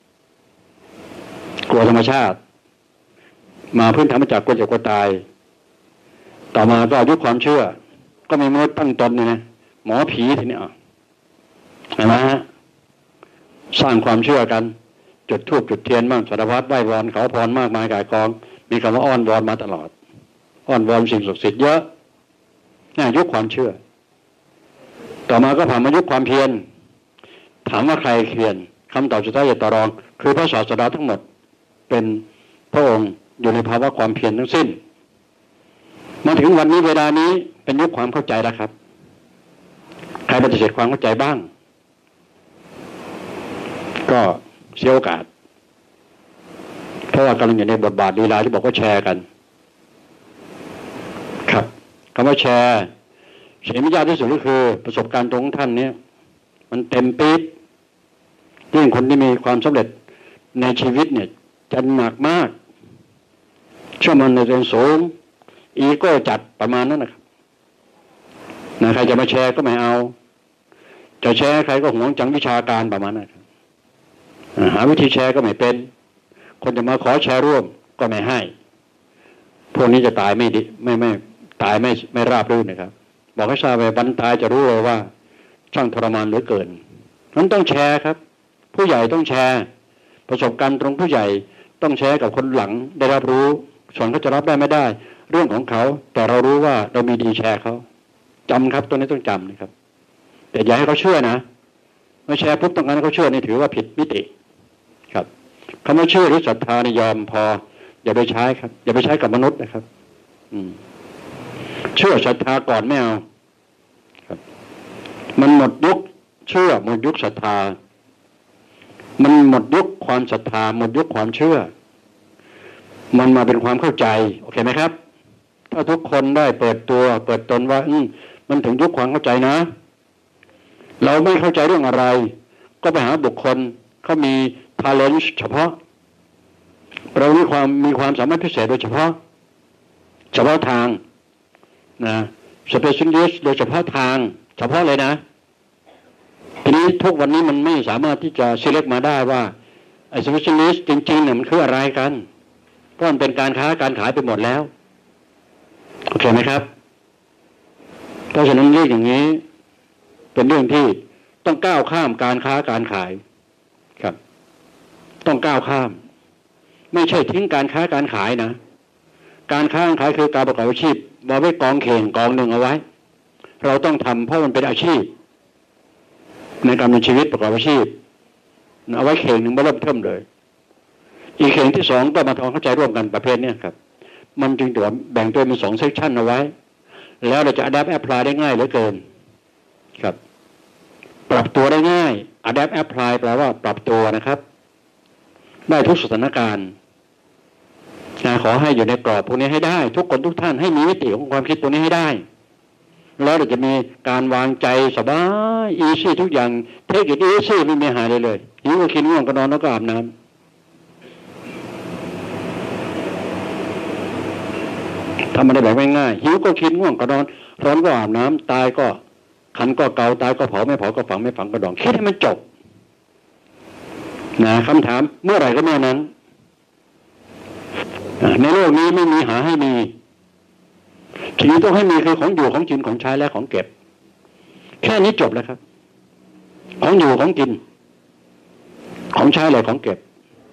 กลัวธรรมชาติมาพื้นฐานมาจากกลัวเจ็บกลัวตายต่อมาก็ยุคความเชื่อก็มีมนุษย์ตั้งตนเนี่ยนะหมอผีทีนี้เห็นไหมฮะสร้างความเชื่อกันจุดธูปจุดเทียนบ้างสารพัดไหว้วอนขอพรมากมายกายกองมีคำว่าอ้อนวอนมาตลอดอ้อนวอนสิ่งศักดิ์สิทธิ์เยอะนี่ยุคความเชื่อต่อมาก็ผ่านมายุคความเพียรถามว่าใครเพียรคำตอบสุดท้ายอย่าต่อรองคือพระศาสดาทั้งหมดเป็นพระองค์อยู่ในภาวะความเพียรทั้งสิ้นมาถึงวันนี้เวลานี้เป็นยุคความเข้าใจแล้วครับใครปฏิเสธความเข้าใจบ้างก็เสียโอกาสเพราะว่ากำลังอยู่ในบทบาทลีลาที่บอกว่าแชร์กันครับคำว่าแชร์สิ่งที่ยากที่สุดก็คือประสบการณ์ตรงท่านเนี่ยมันเต็มปี๊ดยิ่งคนที่มีความสำเร็จในชีวิตเนี่ยจะหนักมากชอบมันในเรื่องสูงอีโก้จัดประมาณนั้นนะครับใครจะมาแชร์ก็ไม่เอาจะแชร์ใครก็หวงจังวิชาการประมาณนั้นครับหาวิธีแชร์ก็ไม่เป็นคนจะมาขอแชร์ร่วมก็ไม่ให้พวกนี้จะตายไม่ดีไม่ตายไม่ราบรื่นนะครับบอกให้ทราบไปบรรทายจะรู้เลยว่าช่างทรมานเหลือเกินนั้นต้องแชร์ครับผู้ใหญ่ต้องแชร์ประสบการณ์ตรงผู้ใหญ่ต้องแชร์กับคนหลังได้รับรู้ส่วนเขาจะรับได้ไม่ได้เรื่องของเขาแต่เรารู้ว่าเรามีดีแชร์เขาจำครับตัวนี้ต้องจำนะครับแต่อย่าให้เขาเชื่อนะเมื่อแชร์ปุ๊บต้องการให้เขาเชื่อนี่ถือว่าผิดมิติครับคำว่าเชื่อหรือศรัทธานี่ยอมพออย่าไปใช้ครับอย่าไปใช้กับมนุษย์นะครับเชื่อศรัทธาก่อนไม่เอาครับมันหมดยุคเชื่อหมดยุคศรัทธามันหมดยุคความศรัทธาหมดยุคความเชื่อมันมาเป็นความเข้าใจโอเคไหมครับถ้าทุกคนได้เปิดตัวเปิดตนว่ามันถึงยุคความเข้าใจนะเราไม่เข้าใจเรื่องอะไรก็ไปหาบุคคลเขามี talent เฉพาะเรามีความสามารถพิเศษโดยเฉพาะทางนะ specialist โดยเฉพาะทางเฉพาะเลยนะทีนี้ทุกวันนี้มันไม่สามารถที่จะ select มาได้ว่าไอ้ specialist จริงๆเนี่ยมันคืออะไรกันเพราะมันเป็นการค้าการขายไปหมดแล้วโอเคไหมครับเพราะฉะนั้นเรื่องอย่างนี้เป็นเรื่องที่ต้องก้าวข้ามการค้าการขายครับต้องก้าวข้ามไม่ใช่ทิ้งการค้าการขายนะการค้าการขายคือการประกอบอาชีพมาไว้กองเข่งกองหนึ่งเอาไว้เราต้องทำเพราะมันเป็นอาชีพในการดำเนินชีวิตประกอบอาชีพเอาไว้เข่งหนึ่งมาเริ่มเทิมเลยอีกเข่งที่สองก็มาทำเข้าใจร่วมกันประเภทนี้ครับมันจึงถือแบ่งตัวเป็น2 เซกชันเอาไว้แล้วเราจะ adapt apply ได้ง่ายเหลือเกินครับปรับตัวได้ง่าย adapt apply แปลว่าปรับตัวนะครับได้ทุกสถานการณ์ขอให้อยู่ในกรอบพวกนี้ให้ได้ทุกคนทุกท่านให้มีมิติของความคิดพวกนี้ให้ได้แล้วเราจะมีการวางใจสบาย easy ทุกอย่าง take it easy ไม่มีหายเลยหิวก็กินง่วงก็นอนแล้วก็อาบน้ำทำอะไรแบบง่ายๆหิวก็กินง่วงก็นอนร้อนก็อาบน้ำตายก็ขันก็เกาตายก็เผาไม่เผาก็ฝังไม่ฝังก็ดองคิดให้มันจบคำถามเมื่อไหร่ก็เมื่อนั้นในโลกนี้ไม่มีหาให้มีสิ่งที่ต้องให้มีคือของอยู่ของกินของใช้และของเก็บแค่นี้จบแล้วครับของอยู่ของกินของใช้และของเก็บ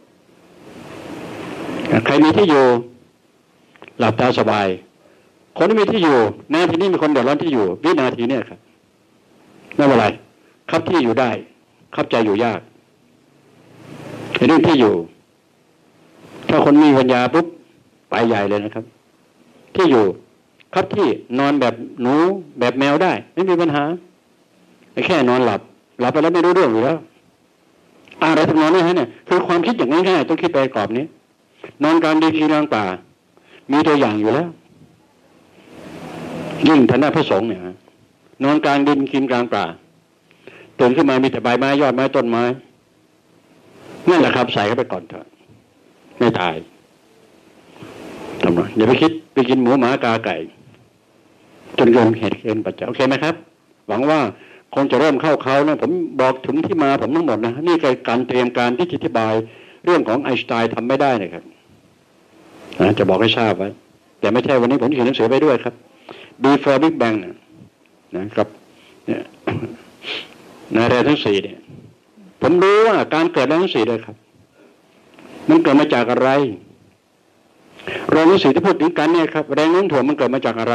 ใครมีที่อยู่หลับตาสบายคนที่มีที่อยู่นาทีนี้มีคนเดือดร้อนที่อยู่วินาทีเนี่ยครับไม่เป็นไรครับที่อยู่ได้ครับใจอยู่ยากในเรื่องที่อยู่ถ้าคนมีปัญญาปุ๊บไปใหญ่เลยนะครับที่อยู่ครับที่นอนแบบหนูแบบแมวได้ไม่มีปัญหาแค่นอนหลับไปแล้วไม่รู้เรื่องอยู่แล้วอะไรทำนองนี้ฮะเนี่ยคือความคิดอย่างง่ายๆต้องคิดไปกรอบนี้นอนกลางดินกินกลางป่ามีตัวอย่างอยู่แล้วยิ่งท่านพระสงฆ์เนี่ยนอนกลางดินกินกลางป่าตื่นขึ้นมามีแต่ใบไม้ยอดไม้ต้นไม้นั่นแหละครับใส่เข้าไปก่อนเถอะไม่ตายทำไมอย่าไปคิดไปกินหมูหมากาไก่จนเกินเหตุเกินปัจจัยโอเคไหมครับหวังว่าคงจะเริ่มเข้าเขานะผมบอกถึงที่มาผมทั้งหมดนะนี่คือการเตรียมการที่จะอธิบายเรื่องของไอน์สไตน์ทำไม่ได้นะครับจะบอกให้ทราบไว้แต่ไม่ใช่วันนี้ผมเขียนหนังสือไปด้วยครับ Before Big Bang นะครับเนี่ยในแรงทั้ง4เนี่ยผมรู้ว่าการเกิดแรงทั้ง4เลยครับมันเกิดมาจากอะไรแรงทั้ง4ที่พูดถึงกันเนี่ยครับแรงโน้มถ่วงมันเกิดมาจากอะไร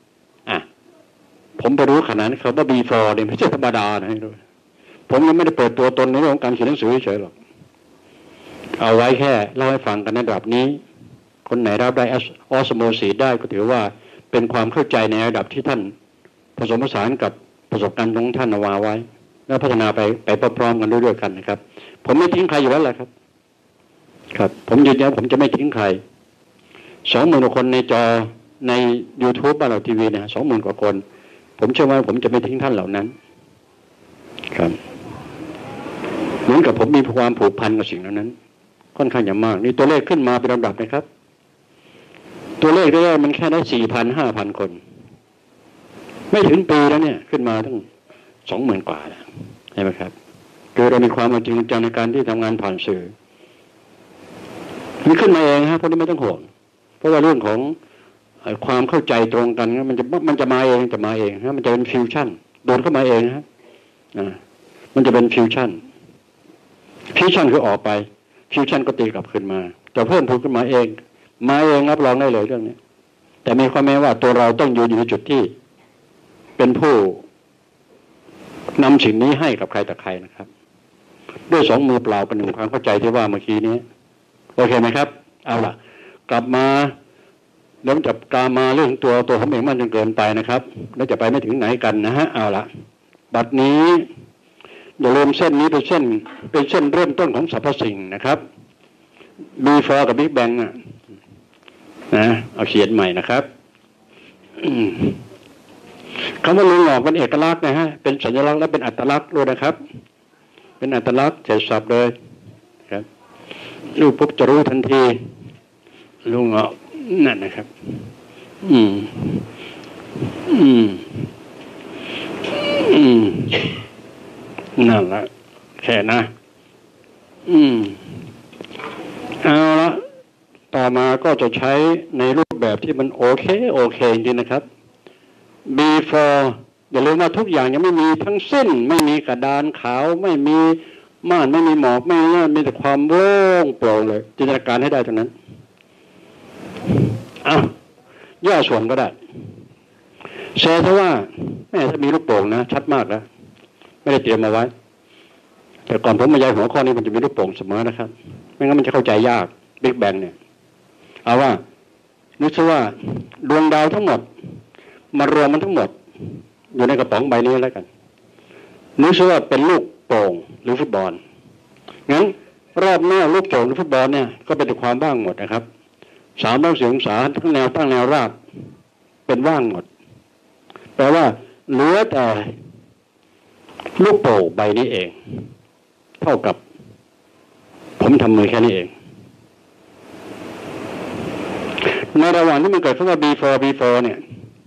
ผมไปรู้ขนาดนั้นเขาว่า before เนี่ยไม่ใช่ธรรมดานะผมยังไม่ได้เปิดตัวตนในเรื่องของการเขียนหนังสือเฉยๆหรอกเอาไว้แค่เล่าให้ฟังกันในระดับนี้คนไหนรับได้ออสโมซิสได้ก็ถือว่าเป็นความเข้าใจในระดับที่ท่านผสมผสานกับประสบการณ์ของท่านเอาไว้แล้วพัฒนาไปพร้อมๆกันด้วยกันนะครับผมไม่ทิ้งใครอยู่แล้วแหละครับผมยืนยันผมจะไม่ทิ้งใคร 20,000 กว่าคนในจอใน YouTube บ้านเราทีวีนะ 20,000 กว่าคนผมเชื่อว่าผมจะไม่ทิ้งท่านเหล่านั้นครับเหมือนกับผมมีความผูกพันกับสิ่งเหล่านั้นค่อนข้างอย่างมากนี่ตัวเลขขึ้นมาเป็นลำดับนะครับตัวเลขได้มันแค่ได้4,000-5,000 คนไม่ถึงปีแล้วเนี่ยขึ้นมาตั้ง20,000 กว่าแล้วใช่ไหมครับคือเรามีความจริงจังในการที่ทำงานผ่านสื่อมันขึ้นมาเองฮะพวกนี้ไม่ต้องห่วงเพราะว่าเรื่องของความเข้าใจตรงกันมันจะมาเองฮะมันจะเป็นฟิวชั่นโดนเข้ามาเองฮะมันจะเป็นฟิวชั่นคือออกไปฟิวชั่นก็ตีกลับขึ้นมาจะเพิ่มพูนขึ้นมาเองรับรองได้เลยเรื่องนี้แต่มีความแม้ว่าตัวเราต้องอยู่ในจุดที่เป็นผู้นำสิ่งนี้ให้กับใครแต่ใครนะครับด้วย2 มือเปล่าเป็น1 ความเข้าใจที่ว่าเมื่อกี้นี้โอเคไหมครับเอาล่ะกลับมาแล้วจะกลามาเรื่องตัวผมเองมันจนเกินไปนะครับแล้วจะไปไม่ถึงไหนกันนะฮะเอาล่ะบัดนี้อย่าลืมเส้นนี้เป็นเส้นเริ่มต้นของสรรพสิ่งนะครับ before กับ Big Bang นะเอาเขียนใหม่นะครับคำว่ารูงอกเป็นเอกลักษณ์นะฮะเป็นสัญลักษณ์และเป็นอัตลักษณ์ด้วยนะครับเป็นอัตลักษณ์เสร็จสับเลยครับรู้ปุ๊บจะรู้ทันทีรูงอกนั่นนะครับนั่นละแค่นะเอาละต่อมาก็จะใช้ในรูปแบบที่มันโอเคจริงนะครับ before อย่าลืมว่าทุกอย่างยังไม่มีทั้งสิ้นไม่มีกระดานขาวไม่มีม่านไม่มีหมอกไม่มีแต่ความโล่งโปร่งเลยจินตนาการให้ได้ตรงนั้นย่อส่วนก็ได้แชร์ซะว่าแม่ถ้ามีลูกโป่งนะชัดมากแล้วไม่ได้เตรียมมาไว้แต่ก่อนผมบรรยายหัวข้อนี้มันจะมีลูกโป่งเสมอนะครับไม่งั้นมันจะเข้าใจยากบิ๊กแบงเนี่ยเอาว่านึกซะว่าดวงดาวทั้งหมดมารวมมันทั้งหมดอยู่ในกระป๋องใบนี้แล้วกันนึกซะว่าเป็นลูกโป่งหรือฟุตบอลงั้นรอบหน้าลูกโป่งหรือฟุตบอลเนี่ยก็เป็นแต่ความว่างหมดนะครับ360 องศาทั้งแนวตั้งแนวราบเป็นว่างหมดแปลว่าเหลือแต่ลูกโป่งใบนี้เองเท่ากับผมทำมือแค่นี้เองในระหว่างที่มันเกิดคำว่า before เนี่ย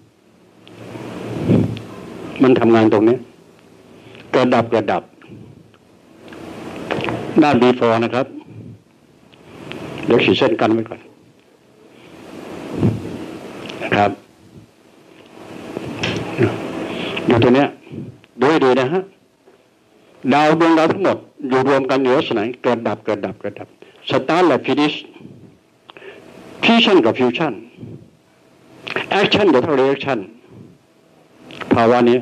มันทำงานตรงนี้เกิดดับด้าน before นะครับเดี๋ยวขีดเส้นกันไว้ก่อนนะครับอยู่ตรงนี้ดูให้ดีนะฮะดาวดวงดาวทั้งหมดอยู่รวมกันอยู่ลักษณะเกิดดับสตาร์ทและฟินิชฟิวชั่นกับฟิวชั่นแอคชั่นกับรีแอคชั่นภาวะนี้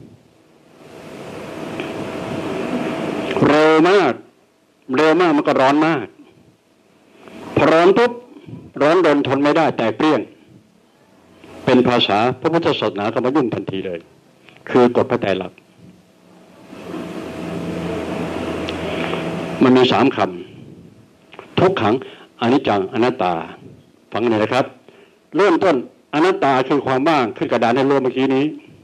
เร็วมากมันก็ร้อนมากพอร้อนปุ๊บร้อนรนทนไม่ได้แต่เปรี้ยงเป็นภาษาพระพุทธศาสนาคำว่ายุ่งทันทีเลยคือกฎพระไตรลักษณ์มันมี3 คำทุกขังอนิจจังอนัตตาฟังหน่อยนะครับเริ่มต้นอนัตตาคือความว่างขึ้นกระดานในรูปเมื่อกี้นี้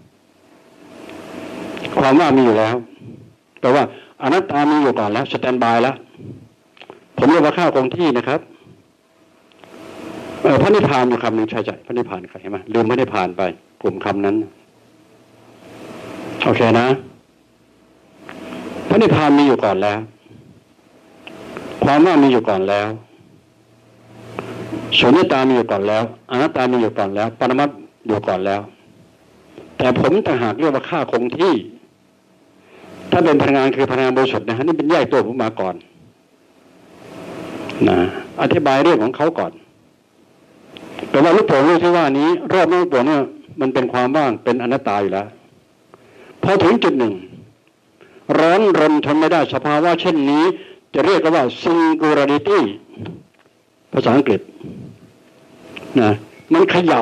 ความว่างมีอยู่แล้วแต่ว่าอนัตตามีอยู่ก่อนแล้วสแตนบายแล้วผมเรียกว่าข้าวคงที่นะครับพระนิพพานอยู่คำหนึ่งใช่พระนิพพานใครไหมลืมพระนิพพานไปกลุ่มคำนั้นโอเคนะพระนิพพานมีอยู่ก่อนแล้วความว่างมีอยู่ก่อนแล้วสุญญตามีอยู่ก่อนแล้วอนัตตามีอยู่ก่อนแล้วปรมัตถ์อยู่ก่อนแล้วแต่ผมต่างหากเรียกว่าข้าคงที่ถ้าเป็นพลังงานคือพลังงานบริสุทธิ์นะฮะนี่เป็นแยกตัวผมมาก่อนนะอธิบายเรื่องของเขาก่อนแต่ว่าลูกโป่งลูกที่ว่านี้รอบลูกโป่งเนี่ยมันเป็นความว่างเป็นอนัตตาอยู่แล้วพอถึงจุดหนึ่งร้อนรนทนไม่ได้สภาวะเช่นนี้จะเรียกว่า singularity ภาษาอังกฤษนะมันขย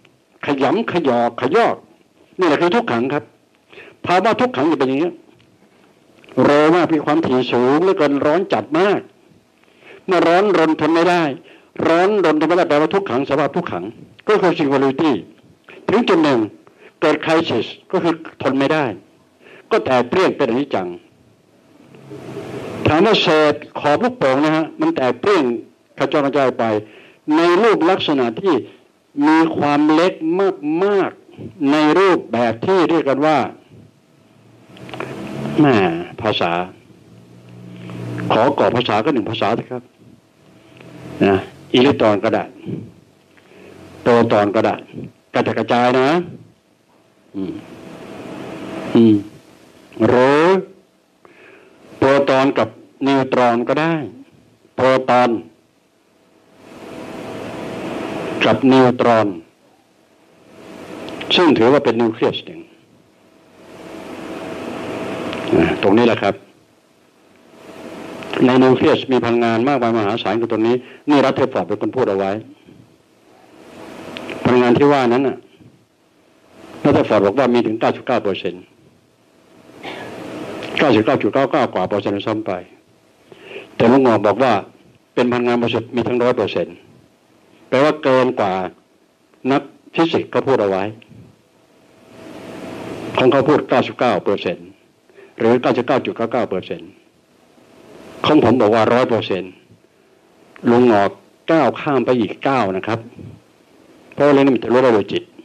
อกนี่แหละคือทุกขังครับภาวะทุกขังอยู่เป็นอย่างนี้เร็วมากมีความถี่สูงเหลือเกินร้อนจัดมากเมื่อร้อนรนทนไม่ได้ร้อนรนทนไม่ได้แปลว่าทุกขังสภาพทุกขังก็คือ singularity ถึงจุดหนึ่งเกิด crisis ก็คือทนไม่ได้ก็แตกเปรี้ยงเป็นอนิจจังถามว่าเศษขอบลูกโป่งนะฮะมันแตกเปรี้ยงกระจายไปในรูปลักษณะที่มีความเล็กมากๆในรูปแบบที่เรียกกันว่าแม่ภาษาขอกรอบภาษาก็หนึ่งภาษาสิครับนะอิเล็กตรอนก็ได้โปรตอนก็ได้กระจายนะหรือโปรตอนกับนิวตรอนก็ได้โปรตอนกับนิวตรอนซึ่งถือว่าเป็นนิวเคลียสหนึ่งตรงนี้แหละครับในนิวเคลียสมีพลังงานมากมายมหาศาลกับตรงนี้นี่รัตเทอร์ฟอร์ดเป็นคนพูดเอาไว้พลังงานที่ว่านั้นน่ะรัตเทอร์ฟอร์ดบอกว่ามีถึง 99% 99.99 กว่าเปอร์เซ็นต์ซ้ำไปแต่ลุงงอกบอกว่าเป็นพลังงานบริสุทธิ์มีทั้ง 100% แปลว่าเกินกว่านักฟิสิกส์เขาพูดเอาไว้ของเขาพูด 99% หรือ 99.99% ของผมบอกว่า 100% ลุงงอกก้าวข้ามไปอีก9นะครับเพราะเรื่องนี้มันจะรู้ได้โดยจิต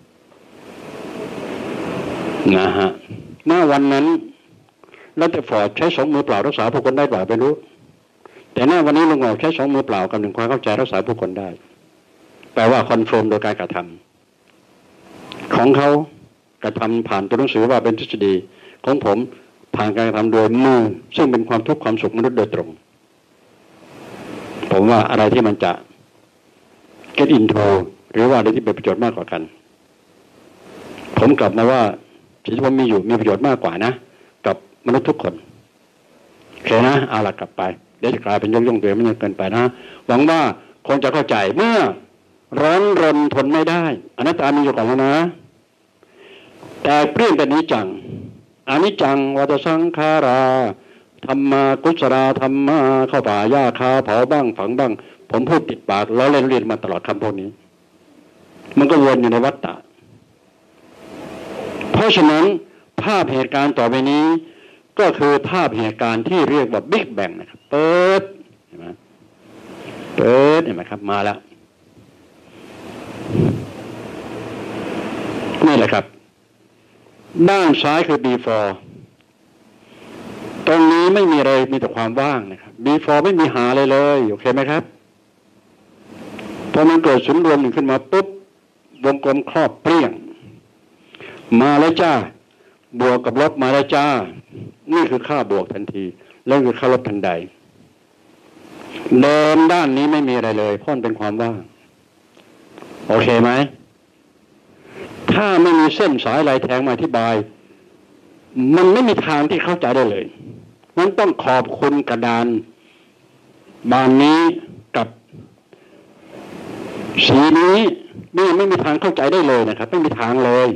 นะฮะหน้าวันนั้นรัตเทอร์ฟอร์ดใช้2 มือเปล่ารักษาผู้คนได้เปล่าไม่รู้แต่หน้าวันนี้ลุงงอกใช้2 มือเปล่ากับ1 ความเข้าใจรักษาผู้คนได้แปลว่าคอนเฟิร์มโดยการกระทำของเขากระทำผ่านตัวหนังสือว่าเป็นทฤษฎีของผมผ่านการกระทำโดยมือซึ่งเป็นความทุกข์ความสุขมนุษย์โดยตรงผมว่าอะไรที่มันจะ get into หรือว่าอะไรที่เป็นประโยชน์มากกว่ากันผมกลับมาว่าสิ่งที่ผมมีอยู่มีประโยชน์มากกว่านะกับมนุษย์ทุกคนโอเคนะเอาล่ะกลับไปเดี๋ยวจะกลายเป็นย่งตัวไม่เกินไปนะหวังว่าคงจะเข้าใจเมื่อร้อนรนทนไม่ได้อนัตตามีอยู่ก่อนแล้วนะแต่เปลี่ยนเป็นนิจจังอนิจจังวัฏสังขาราธรรมากุศลธรรมาเข้าป่าหญ้าคาเผาบ้างฝังบ้างผมพูดติดปากล้อเล่นเรียนมาตลอดคำพวกนี้มันก็วนอยู่ในวัฏฏะเพราะฉะนั้นภาพเหตุการณ์ต่อไปนี้ก็คือภาพเหตุการณ์ที่เรียกว่าบิ๊กแบงนะครับเปิดเห็นไหมเปิดเห็นไหมครับมาแล้วนี่แหละครับด้านซ้ายคือ before ตรงนี้ไม่มีอะไรมีแต่ความว่างนะครับ before ไม่มีหาเลยโอเคไหมครับพอมันเกิดศูนย์รวมหนึ่งขึ้นมาปุ๊บวงกลมครอบเปรี้ยงมาแล้วจ้าบวกกับลบมาแล้วจ้านี่คือค่าบวกทันทีแล้วคือค่าลบทันใดเดิมด้านนี้ไม่มีอะไรเลยเพราะมันเป็นความว่างโอเคไหมถ้าไม่มีเส้นสายลายแทงมาอธิบายมันไม่มีทางที่เข้าใจได้เลยมันต้องขอบคุณกระดานบานนี้กับสีนี้ไม่มีทางเข้าใจได้เลยนะครับไม่มีทางเลย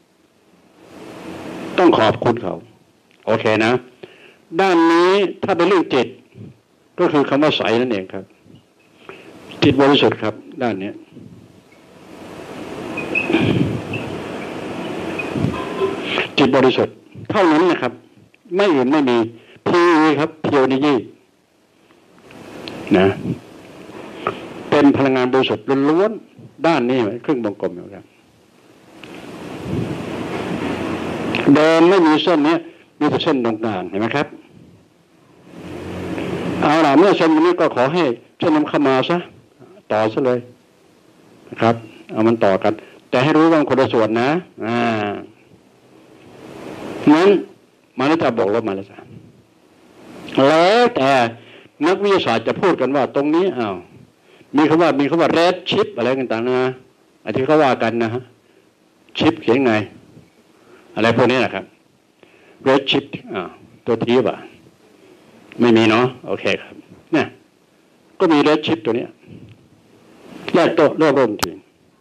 ต้องขอบคุณเขาโอเคนะด้านนี้ถ้าเป็นเรื่องจิตก็คือคำว่าใสนั่นเองครับจิตบริสุทธิ์ครับด้านนี้จิตบริสุทธิ์เท่านั้นนะครับไม่อื่นไม่มีพีครับเพียวนิยี่นะเป็นพลังงานบริสุทธิ์ล้วนๆด้านนี้ครึ่งวงกลมอยู่ครับเดิมไม่มีเส้นนี้มีแต่เส้นตรงกลางเห็นไหมครับเอาล่ะเมื่อเส้นนี้ก็ขอให้เส้นน้ำเข้ามาซะต่อซะเลยนะครับเอามันต่อกันแต่ให้รู้ว่าคนละส่วนนะงั้นมาแล้วจะบอกลบมาแล้วจ้ะแล้วแต่นักวิทยาศาสตร์จะพูดกันว่าตรงนี้มีคำว่าเรดชิปอะไรต่างๆนะไอ้ที่เขาว่ากันนะฮะชิปเขียนไงอะไรพวกนี้นะครับเรดชิปตัวทีป่ะไม่มีเนาะโอเคครับเนี่ยก็มีเรดชิปตัวนี้แรกตัวเริ่มต้นที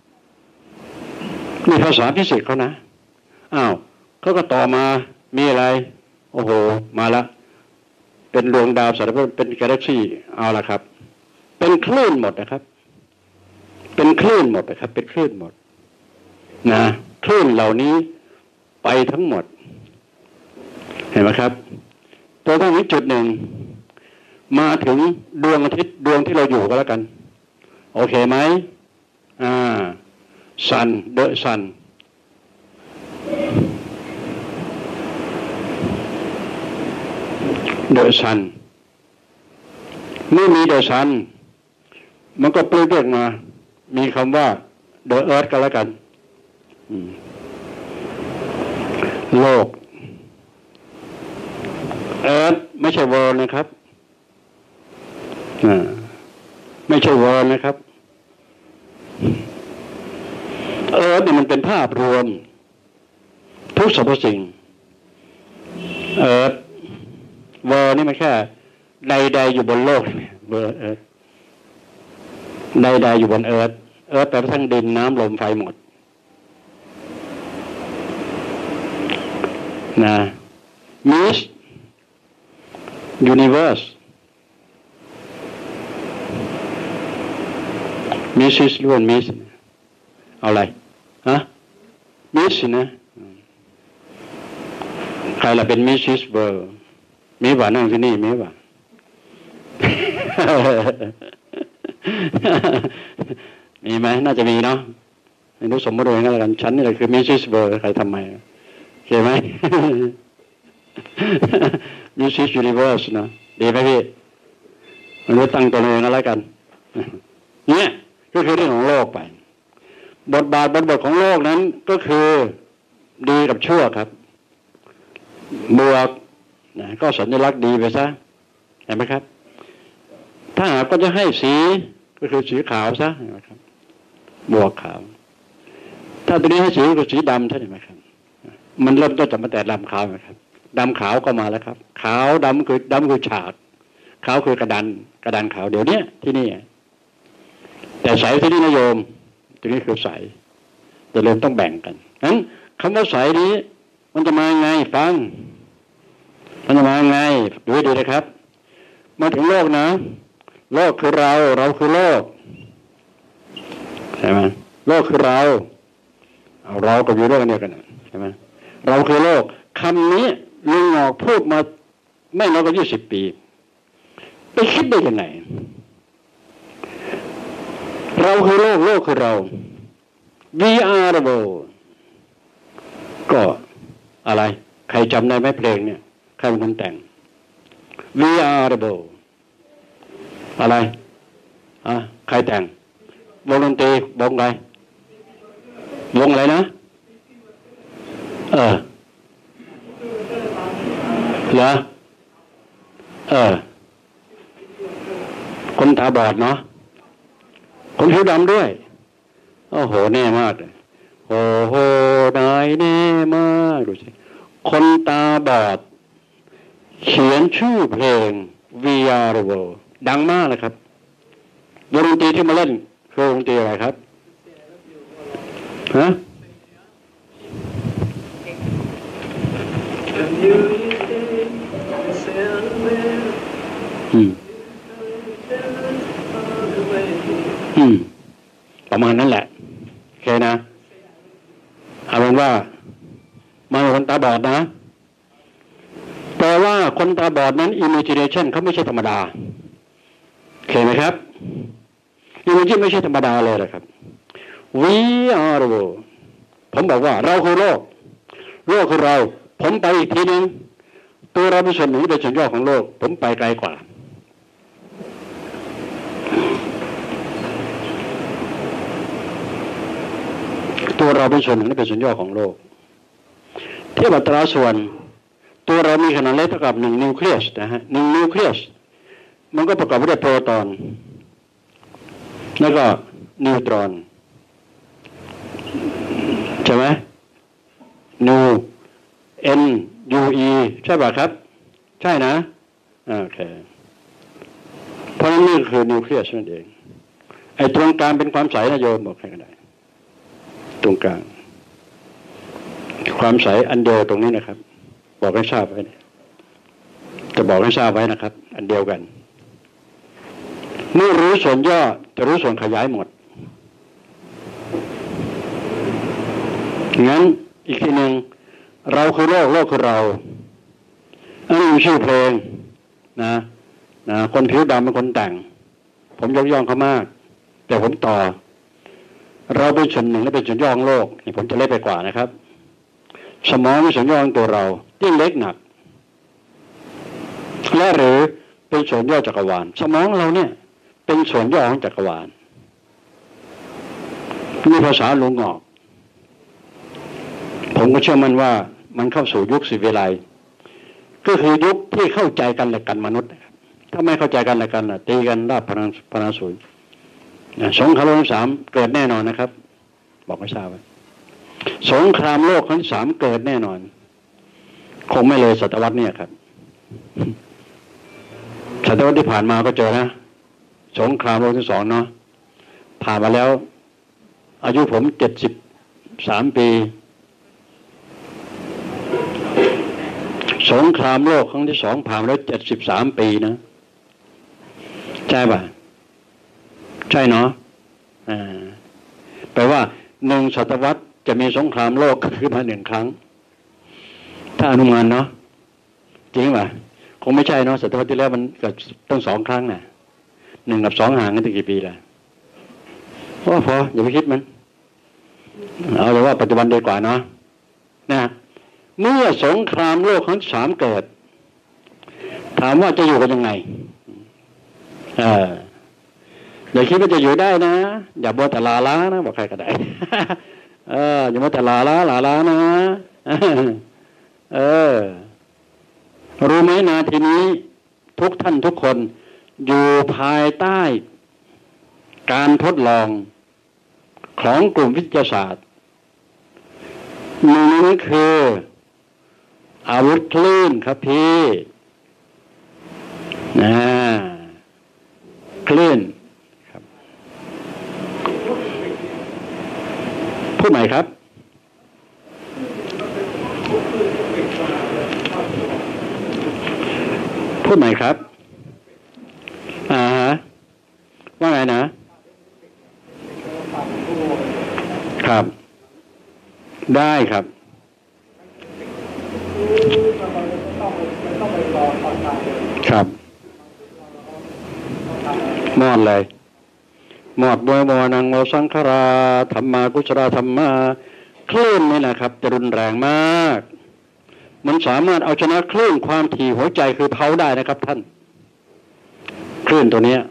นี่ภาษาฟิสิกส์เขานะเขาก็ต่อมามีอะไรโอ้โหมาละเป็นดวงดาวสารพัดเป็นกาแล็กซี่เอาละครับเป็นคลื่นหมดนะครับเป็นคลื่นหมดนะครับเป็นคลื่นหมดนะคลื่นเหล่านี้ไปทั้งหมดเห็นไหมครับตัวตั้งนี้จุดหนึ่งมาถึงดวงอาทิตย์ดวงที่เราอยู่ก็แล้วกันโอเคไหม sun the sun เดอะซันเมื่อมีเดอะซันมันก็ปลุกเรียกมามีคำว่าเดอะเอิร์ธก็แล้วกันโลกเอิร์ธไม่ใช่เวิร์นะครับไม่ใช่เวิร์นะครับเอิร์ธนี่มันเป็นภาพรวมทุกสรรพสิ่งเอิร์ธเวอร์นี่มันแค่ใดๆอยู่บนโลกเวอร์เอิร์ธใดๆอยู่บนเอิร์ธเอิร์ธแปลว่าทั้งดินน้ำลมไฟหมดนะมิสยูนิเวอร์สมิสซิสล้วนมิสเอาอะไรฮะมิสนะใครล่ะเป็นมิสซิสเบอร์มีบ่านั่งที่นี่มีบ่า มีไหมน่าจะมีเนาะไม่รู้สมมติว่าอย่างนั้นแล้วกันฉันนี่แหละคือมิสซิสเบอร์ใครทำไมโอเคไหม มิสซิสยูนิเวอร์สนะดีไหมพี่ไม่รู้ตั้งตัวเองอะไรกันเนี่ยก็คือเรื่องของโลกไปบทบาทบทของโลกนั้นก็คือดีกับชั่วครับบวกนะก็สัญลักษณ์ดีไปซะเห็นไหมครับถ้าหากก็จะให้สีก็คือสีขาวซะเห็นไหมครับบวกขาวถ้าตัวนี้ให้สีก็สีดำใช่ไหมครับมันเริ่มต้นจากมาแต่ดำขาวนะครับดำขาวก็มาแล้วครับขาวดำคือฉากขาวคือกระดานขาวเดี๋ยวนี้ที่นี่แต่ใสที่นี่นะโยมตรงนี้คือใสจะเริ่มต้องแบ่งกันงั้นคำว่าใสนี้มันจะมาไงฟังมันจะมาไงดูให้ดีนะครับมาถึงโลกนะโลกคือเราคือโลกใช่ไหมโลกคือเราเอาเรากับอยู่โลกกันเดียวกันใช่ไหมเราคือโลกคำนี้ลุงหงอกพูดมาไม่น้อยกว่า20 ปีไปคิดได้ยังไงเราคือโลกโลกคือเรา we are the world ก็อะไรใครจำได้ไหมเพลงเนี่ยใครเป็นคนแต่ง we are the world อะไรใครแต่งวงดนตรีวงอะไรวงอะไรนะเหรอคนตาบอดเนาะคนผิวดำด้วยโอ้โหแน่มากเลยโอ้โหนายแน่มากดูสิคนตาบอดเขียนชื่อเพลง We Are the World ดังมากเลยครับวงดนตรีที่มาเล่นคือวงดนตรีอะไรครับฮะประมาณนั้นแหละโอเคนะเอาเป็นว่ามาคนตาบอดนะแต่ว่าคนตาบอดนั้น imagination เขาไม่ใช่ธรรมดาโอเคไหมครับ imagination ไม่ใช่ธรรมดาเลยนะครับ we are the world ผมบอกว่าเราคือโลกโลกคือเราผมไปอีกทีนึงตัวเราเป็นส่วนหนึ่งเป็นส่วนย่อของโลกผมไปไกลกว่าตัวเราเป็นส่วนหนึ่งเป็นส่วนย่อของโลกเทียบอัตราส่วนตัวเรามีขนาดเล็กเท่ากับ1 นิวเคลียสนะฮะ1 นิวเคลียสมันก็ประกอบไปด้วยโปรตอนแล้วก็นิวตรอนใช่ไหมนูN U E ใช่ป่ะครับใช่นะโอเคเพราะนั่นคือนิวเคลียสนั่นเองไอ้ตรงกลางเป็นความใสนะโยมบอกใครก็ได้ตรงกลางความใสอันเดียวตรงนี้นะครับบอกให้ทราบไว้จะบอกให้ทราบไว้นะครับอันเดียวกันเมื่อรู้ส่วนย่อจะรู้ส่วนขยายหมดงั้นอีกทีหนึ่งเราคือโลกโลกคือเราอันนี้ชื่อเพลงนะคนผิวดำเป็นคนแต่งผมยกย่องเขามากแต่ผมต่อเราเป็นส่วนหนึ่งและเป็นส่วนย่อของโลกนี่ผมจะเล็กไปกว่านะครับสมองเป็นส่วนย่อของตัวเราที่เล็กหนักและหรือเป็นส่วนย่อจักรวาลสมองเราเนี่ยเป็นส่วนย่อของจักรวาลมีภาษาลุงออกผมก็เชื่อมั่นว่ามันเข้าสู่ยุคศิวิไลก็คือยุคที่เข้าใจกันและกันมนุษย์ถ้าไม่เข้าใจกันและกันตีกันราบพนาศูนย์สงครามโลกครั้งที่ 3เกิดแน่นอนนะครับบอกไม่ทราบสงครามโลกครั้งที่ 3เกิดแน่นอนคงไม่เลยศตวรรษเนี่ยครับศตวรรษที่ผ่านมาก็เจอนะสงครามโลกที่ 2เนาะผ่านมาแล้วอายุผม73 ปีสงครามโลกครั้งที่ 2ผ่านมาแล้ว73 ปีนะใช่ป่ะใช่เนาะแปลว่า1 ศตวรรษจะมีสงครามโลกขึ้นมา1 ครั้งถ้าอนุมานเนาะจริงป่ะคงไม่ใช่เนาะศตวรรษที่แล้วมันเกิดตั้ง2 ครั้งน่ะ1 กับ 2ห่างกันตั้งกี่ปีล่ะพออย่าไปคิดมันเอาเลยว่าปัจจุบันดีกว่าเนาะนะเมื่อสงครามโลกครั้งที่ 3เกิดถามว่าจะอยู่กันยังไงอย่าคิดว่าจะอยู่ได้นะอย่าบัวแต่ลาล้านะบอกใครก็ได้อย่าบัวแต่ลาล้านะรู้ไหมนาทีนี้ทุกท่านทุกคนอยู่ภายใต้การทดลองของกลุ่มวิทยาศาสตร์หนึ่งนั้นคืออาวุธคลื่นครับพี่คลื่นครับพูดใหม่ครับพูดใหม่ครับว่าไงนะครับได้ครับครับมอดเลยมอดบวยมอนังโมสังคราธรรมากุศลธรรมาคลื่นนี่นะครับจะรุนแรงมากมันสามารถเอาชนะคลื่นความถี่หัวใจคือเพาได้นะครับท่านคลื่นตัวนี้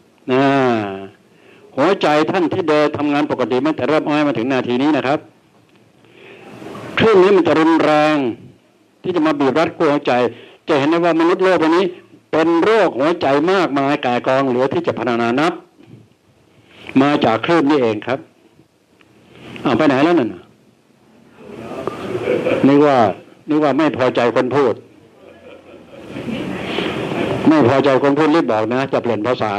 หัวใจท่านที่เดินทำงานปกติตั้งแต่เริ่มอ้อยมาถึงนาทีนี้นะครับคลื่นนี้มันจะรุนแรงที่จะมาบีบรัดหัวใจจะเห็นได้ว่ามนุษย์โลกวันนี้เป็นโรคหัวใจมากมายก่ายกองเหลือที่จะพรรณนานับมาจากคลื่นนี่เองครับไปไหนแล้วนั่นนึกว่าไม่พอใจคนพูดไม่พอใจคนพูดรีบบอกนะจะเปลี่ยนภาษา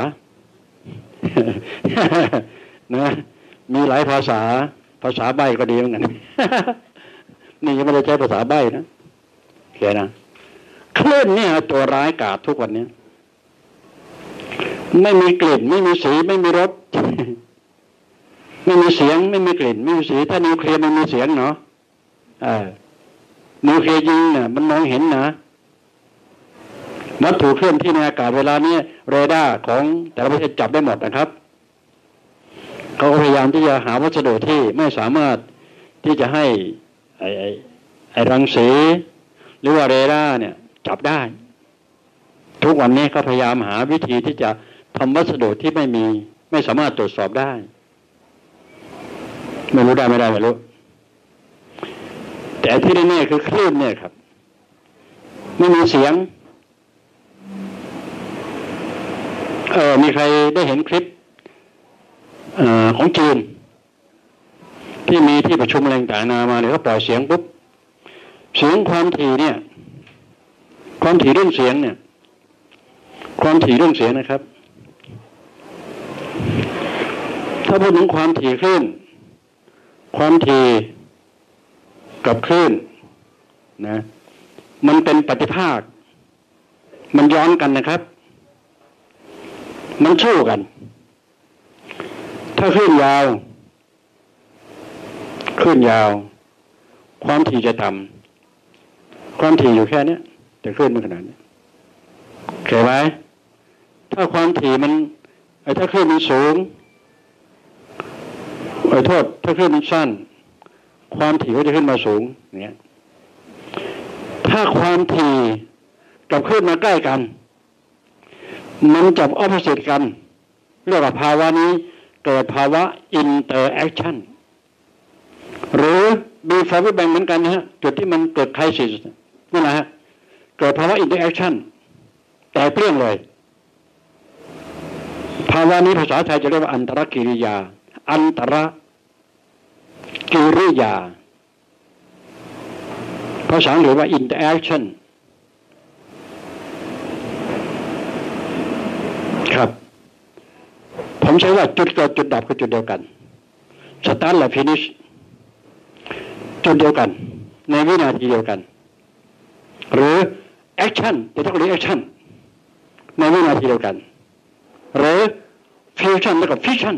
นะมีหลายภาษาใบ้ก็ดีเหมือนกันนี่ยังไม่ได้ใช้ภาษาใบ้นะโอเคนะคลื่นเนี่ยตัวร้ายกาจทุกวันนี้ไม่มีกลิ่นไม่มีสีไม่มีรสไม่มีเสียงไม่มีกลิ่นไม่มีสีถ้านิวเคลียร์มันมีเสียงเนาะนิวเคลียร์ยิงเนี่ยมันมองเห็นนะวัตถุเคลื่อนที่ในอากาศเวลานี้เรดาร์ของแต่ละประเทศจับได้หมดนะครับเขาพยายามที่จะหาวัสดุที่ไม่สามารถที่จะให้ไอ้รังสีหรือว่าเรดาร์เนี่ยจับได้ทุกวันนี้เขาพยายามหาวิธีที่จะทำวัสดุที่ไม่สามารถตรวจสอบได้ไม่รู้ได้ไม่รู้แต่ที่แน่ๆคือคลื่นเนี่ยครับไม่มีเสียงมีใครได้เห็นคลิปของจีนที่มีที่ประชุมอะไรต่างๆมาเนี่ยเขาปล่อยเสียงปุ๊บเสียงความถี่เนี่ยความถี่เรื่องเสียงเนี่ยความถี่เรื่องเสียงนะครับถ้าพูดถึงความถี่คลื่นความถี่กับคลื่นนะมันเป็นปฏิภาคมันย้อนกันนะครับมันสู้กันถ้าคลื่นยาวความถี่จะต่ำความถี่อยู่แค่นี้แต่คลื่นมันขนาดนี้เข้าไหมถ้าความถี่มันถ้าคลื่นมันสูงขอโทษถ้าคลื่นมันสั้นความถี่ก็จะขึ้นมาสูงเนี่ยถ้าความถี่กับคลื่นมาใกล้กันมันจับ opposite กันเรียกว่าภาวะนี้เกิดภาวะ interaction หรือ before Big Bang เหมือนกันนะฮะจุดที่มันเกิด crisis นั่นแหละฮะเกิดภาวะ interaction แต่เปรี้ยงเลยภาวะนี้ภาษาไทยจะเรียกว่าอันตรกิริยาอันตรกิริยาภาษาอังกฤษว่า interaction ครับผมใช้ว่าจุดเกิดจุดดับคือจุดเดียวกัน start และ finish จุดเดียวกันในวินาทีเดียวกันหรือ action จะต้องเรียก action ในวินาทีเดียวกันหรือ fusion แล้วก็ fission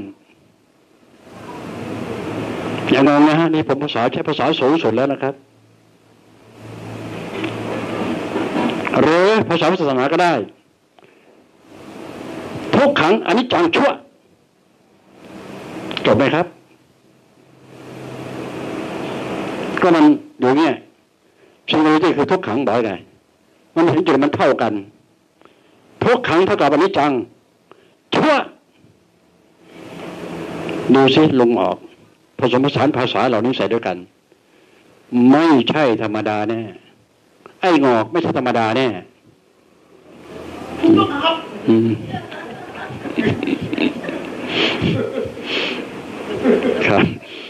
อย่างนั้นนะฮะนี่ผมใช้ภาษาสูงสุดแล้วนะครับหรือภาษาศาสนาก็ได้ทุกขังอนิจจังชั่วจบไหมครับก็มันอยู่เนี่ยสิ่งที่คือทุกขังบอกไงมันถึงจุดมันเท่ากันทุกขังเท่ากับอนิจจังชั่วดูสิลงออกผสมผสานภาษาเหล่านี้ใส่ด้วยกันไม่ใช่ธรรมดาแน่ไอ้งอกไม่ใช่ธรรมดาแน่ครับ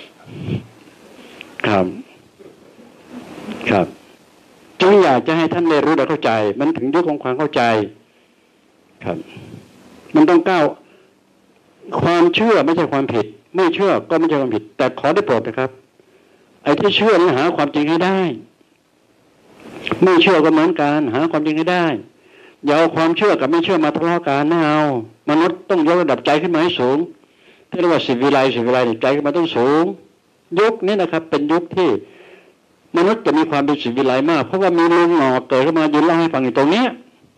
ครับครับจึงอยากจะให้ท่านได้รู้และเข้าใจมันถึงยุคของความเข้าใจครับมันต้องก้าวความเชื่อไม่ใช่ความผิดไม่เชื่อก็ไม่ใช่ความผิดแต่ขอได้โปรดนะครับไอ้ที่เชื่อนี่หาความจริงให้ได้ไม่เชื่อก็เหมือนกันหาความจริงให้ได้อย่าเอาความเชื่อกับไม่เชื่อมาทะเลาะกันไม่เอามนุษย์ต้องยกระดับใจขึ้นมาให้สูงที่เรียกว่าสิวิไลใจขึ้นมาต้องสูงยุคนี้นะครับเป็นยุคที่มนุษย์จะมีความเป็นสิวิไลมากเพราะว่ามีลุงหงอกเกิดขึ้นมายืนเล่าให้ฟังอยู่ตรงนี้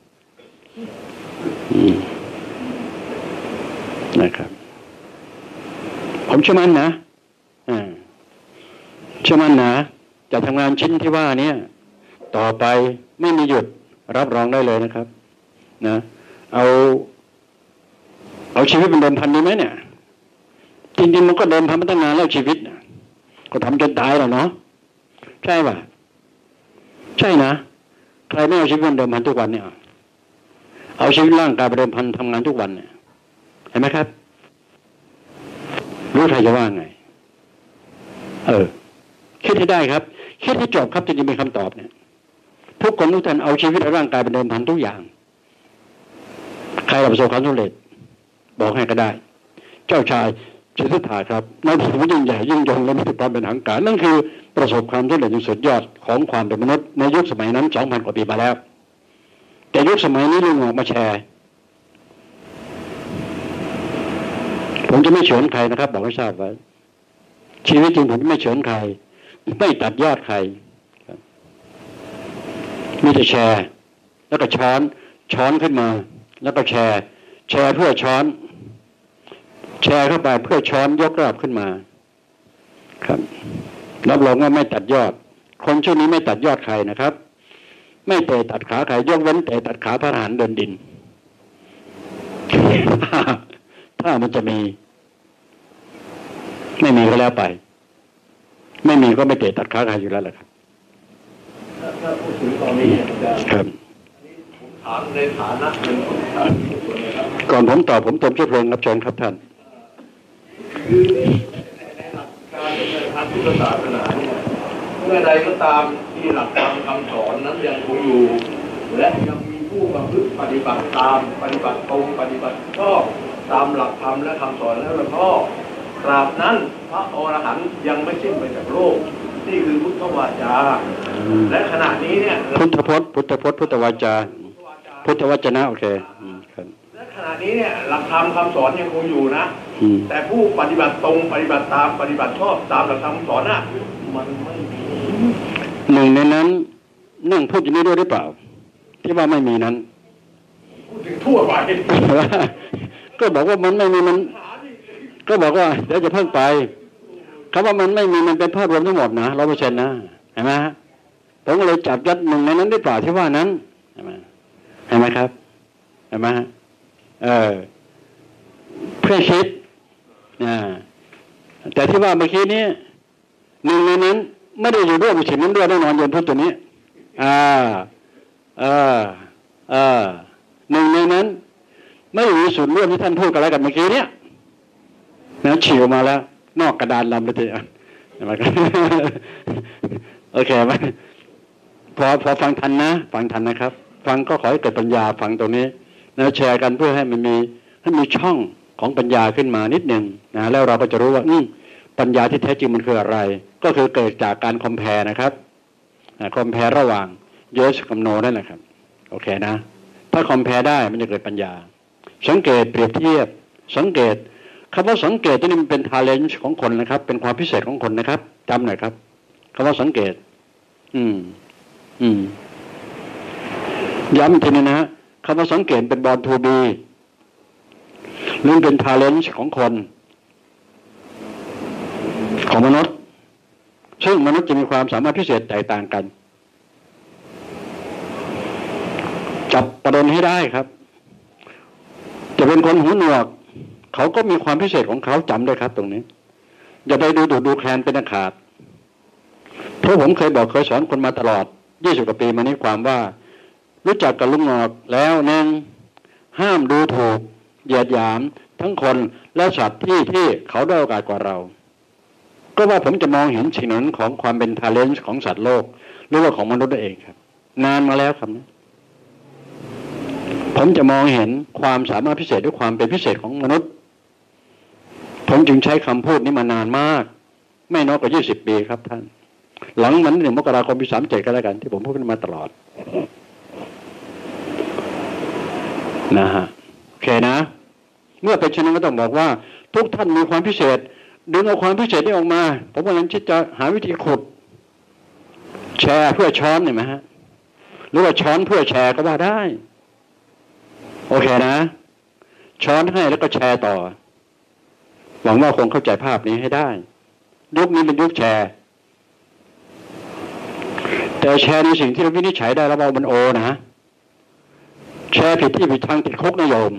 นะครับผมเชื่อมั่นนะเชื่อมั่นนะจะทำงานชิ้นที่ว่านี้ต่อไปไม่มีหยุดรับรองได้เลยนะครับนะเอาชีวิตเป็นเดิมพันดีไหมเนี่ยจริงๆมันก็เดิมพันมาตั้งนานแล้วชีวิตนะก็ทำจนตายแล้วเนาะใช่ป่ะใช่นะใครไม่เอาชีวิตเป็นเดิมพันทุกวันเนี่ยเอาชีวิตร่างกายเป็นเดิมพันทำงานทุกวันเนี่ยเห็นไหมครับรู้ใครจะว่าไงคิดให้ได้ครับคิดให้จบครับจึงจะมีคำตอบเนี่ยทุกคนทุกท่านเอาชีวิตและร่างกายเป็นเดิมพันทุกอย่างใครประสบความสำเร็จบอกให้ก็ได้เจ้าชายสิทธัตถะครับในที่สุดยิ่งใหญ่ยิ่งยงและมีความเป็นทางการนั่นคือประสบความสำเร็จอย่างสุดยอดของความเป็นมนุษย์ในยุคสมัยนั้น 2,000 กว่าปีมาแล้วแต่ยุคสมัยนี้ลุงออกมาแชร์ผมจะไม่เฉือนใครนะครับบอกให้ทราบไว้ชีวิตจริงผมไม่เฉือนใครไม่ตัดยอดใครมีแต่แชร์แล้วก็ช้อนขึ้นมาแล้วก็แชร์เพื่อช้อนแชร์เข้าไปเพื่อช้อนยกระดับขึ้นมาครับรับรองว่าไม่ตัดยอดคนช่วงนี้ไม่ตัดยอดใครนะครับไม่เตะตัดขาใครยกเว้นเตะตัดขาพระอรหันต์เดินดินถ้ามันจะมีไม่มีก็แล้วไปไม่มีก็ไม่เตะตัดขาใครอยู่แล้วแหละครับถ้าพูดถึงตอนนี้ครับผมถามในฐานะเป็นคนสาธารณะก่อนผมตอบผมเติมเชื้อเพลิงครับเชิญครับท่านคือในหลักการดำเนินทางพุทธศาสนาเนี่ยเมื่อใดก็ตามที่หลักธรรมคำสอนนั้นยังคงอยู่และยังมีผู้ประพฤติปฏิบัติตามปฏิบัติตรงปฏิบัติชอบตามหลักธรรมและคำสอนและหลวงพ่อตราบนั้นพระอรหันต์ยังไม่สิ้นไปจากโลกนี่คือพุทธวาจาและขณะนี้เนี่ยพุทธพจน์พุทธวาจาพุทธวจนะโอเคครับและขณะนี้เนี่ยหลักธรรมคำสอนยังคงอยู่นะแต่ผู้ปฏิบัติตรงปฏิบัติตามปฏิบัติชอบตามหลักธรรมคำสอนน่ะมันไม่มีหนึ่งในนั้นนั่งพูดอย่างนี้ด้วยหรือเปล่าที่ว่าไม่มีนั้นพูดถึงทั่วไปก็บอกว่ามันไม่มีมันก็บอกว่าเดี๋ยวจะเพิ่งไปคำว่ามันไม่มีมันเป็นภาพรวมทั้งหมดนะ100%นะเห็นไหมฮะผมก็เลยจับยัดหนึ่งในนั้นได้เปล่าที่ว่านั้นเห็นไหมครับเห็นไหมฮะเพื่อคิดแต่ที่ว่าเมื่อกี้นี้หนึ่งในนั้นไม่ได้อยู่ด้วยมีสิ่งนั้นด้วยแน่นอนโยมพูดตัวนี้หนึ่งในนั้นไม่มีส่วนร่วมที่ท่านพูดกันแล้วกันเมื่อกี้เนี้ยนะฉีกมาแล้วนอกกระดานลำเลยทีโอเคไหมพอฟังทันนะฟังทันนะครับฟังก็ขอให้เกิดปัญญาฟังตรงนี้นะแชร์กันเพื่อให้มันมีช่องของปัญญาขึ้นมานิดนึงนะแล้วเราก็จะรู้ว่าปัญญาที่แท้จริงมันคืออะไรก็คือเกิดจากการคอมเพลนะครับคอมเพลระหว่าง yes กับ no นั่นแหละครับโอเคนะถ้าคอมเพลได้มันจะเกิดปัญญาสังเกตเปรียบเทียบสังเกตคำว่าสังเกตตัวนี้มันเป็น talent ของคนนะครับเป็นความพิเศษของคนนะครับจำหน่อยครับคำว่าสังเกตย้ำทีนี้นะคำว่าสังเกตเป็น born to be หรือเป็น talent ของคนของมนุษย์ซึ่งมนุษย์จะมีความสามารถพิเศษแตกต่างกันจับประเด็นให้ได้ครับจะเป็นคนหูหนวกเขาก็มีความพิเศษของเขาจำด้วยครับตรงนี้อย่าไปดูแคลนเป็นอันขาดเพราะผมเคยสอนคนมาตลอด20 กว่าปีมานี้ความว่ารู้จักกับลุงหนอกแล้วนึงห้ามดูถูกเหยียดหยามทั้งคนและสัตว์ที่เขาได้โอกาสกว่าเราก็ว่าผมจะมองเห็นสิ่งนั้นของความเป็น talent ของสัตว์โลกหรือว่าของมนุษย์เองครับนานมาแล้วครับผมจะมองเห็นความสามารถพิเศษด้วยความเป็นพิเศษของมนุษย์ผมจึงใช้คำพูดนี้มานานมากไม่น้อยกว่า20 ปีครับท่านหลังมัน1 มกราคมปี37ก็แล้วกันที่ผมพูดมาตลอดนะฮะโอเคนะเมื่อเป็นเช่นนั้นก็ต้องบอกว่าทุกท่านมีความพิเศษดึงเอาความพิเศษนี้ออกมาผมกำลังคิดจะหาวิธีขุดแชร์เพื่อช้อนเห็นไหมฮะหรือว่าช้อนเพื่อแชร์ก็ว่าได้โอเคนะช้อนให้แล้วก็แชร์ต่อหวังว่าคงเข้าใจภาพนี้ให้ได้ยุคนี้เป็นยุคแชร์แต่แชร์ในสิ่งที่เราวินิจฉัยได้แล้วเอามันโอนะแชร์ผิดที่ผิดทางติดคุกนะโยม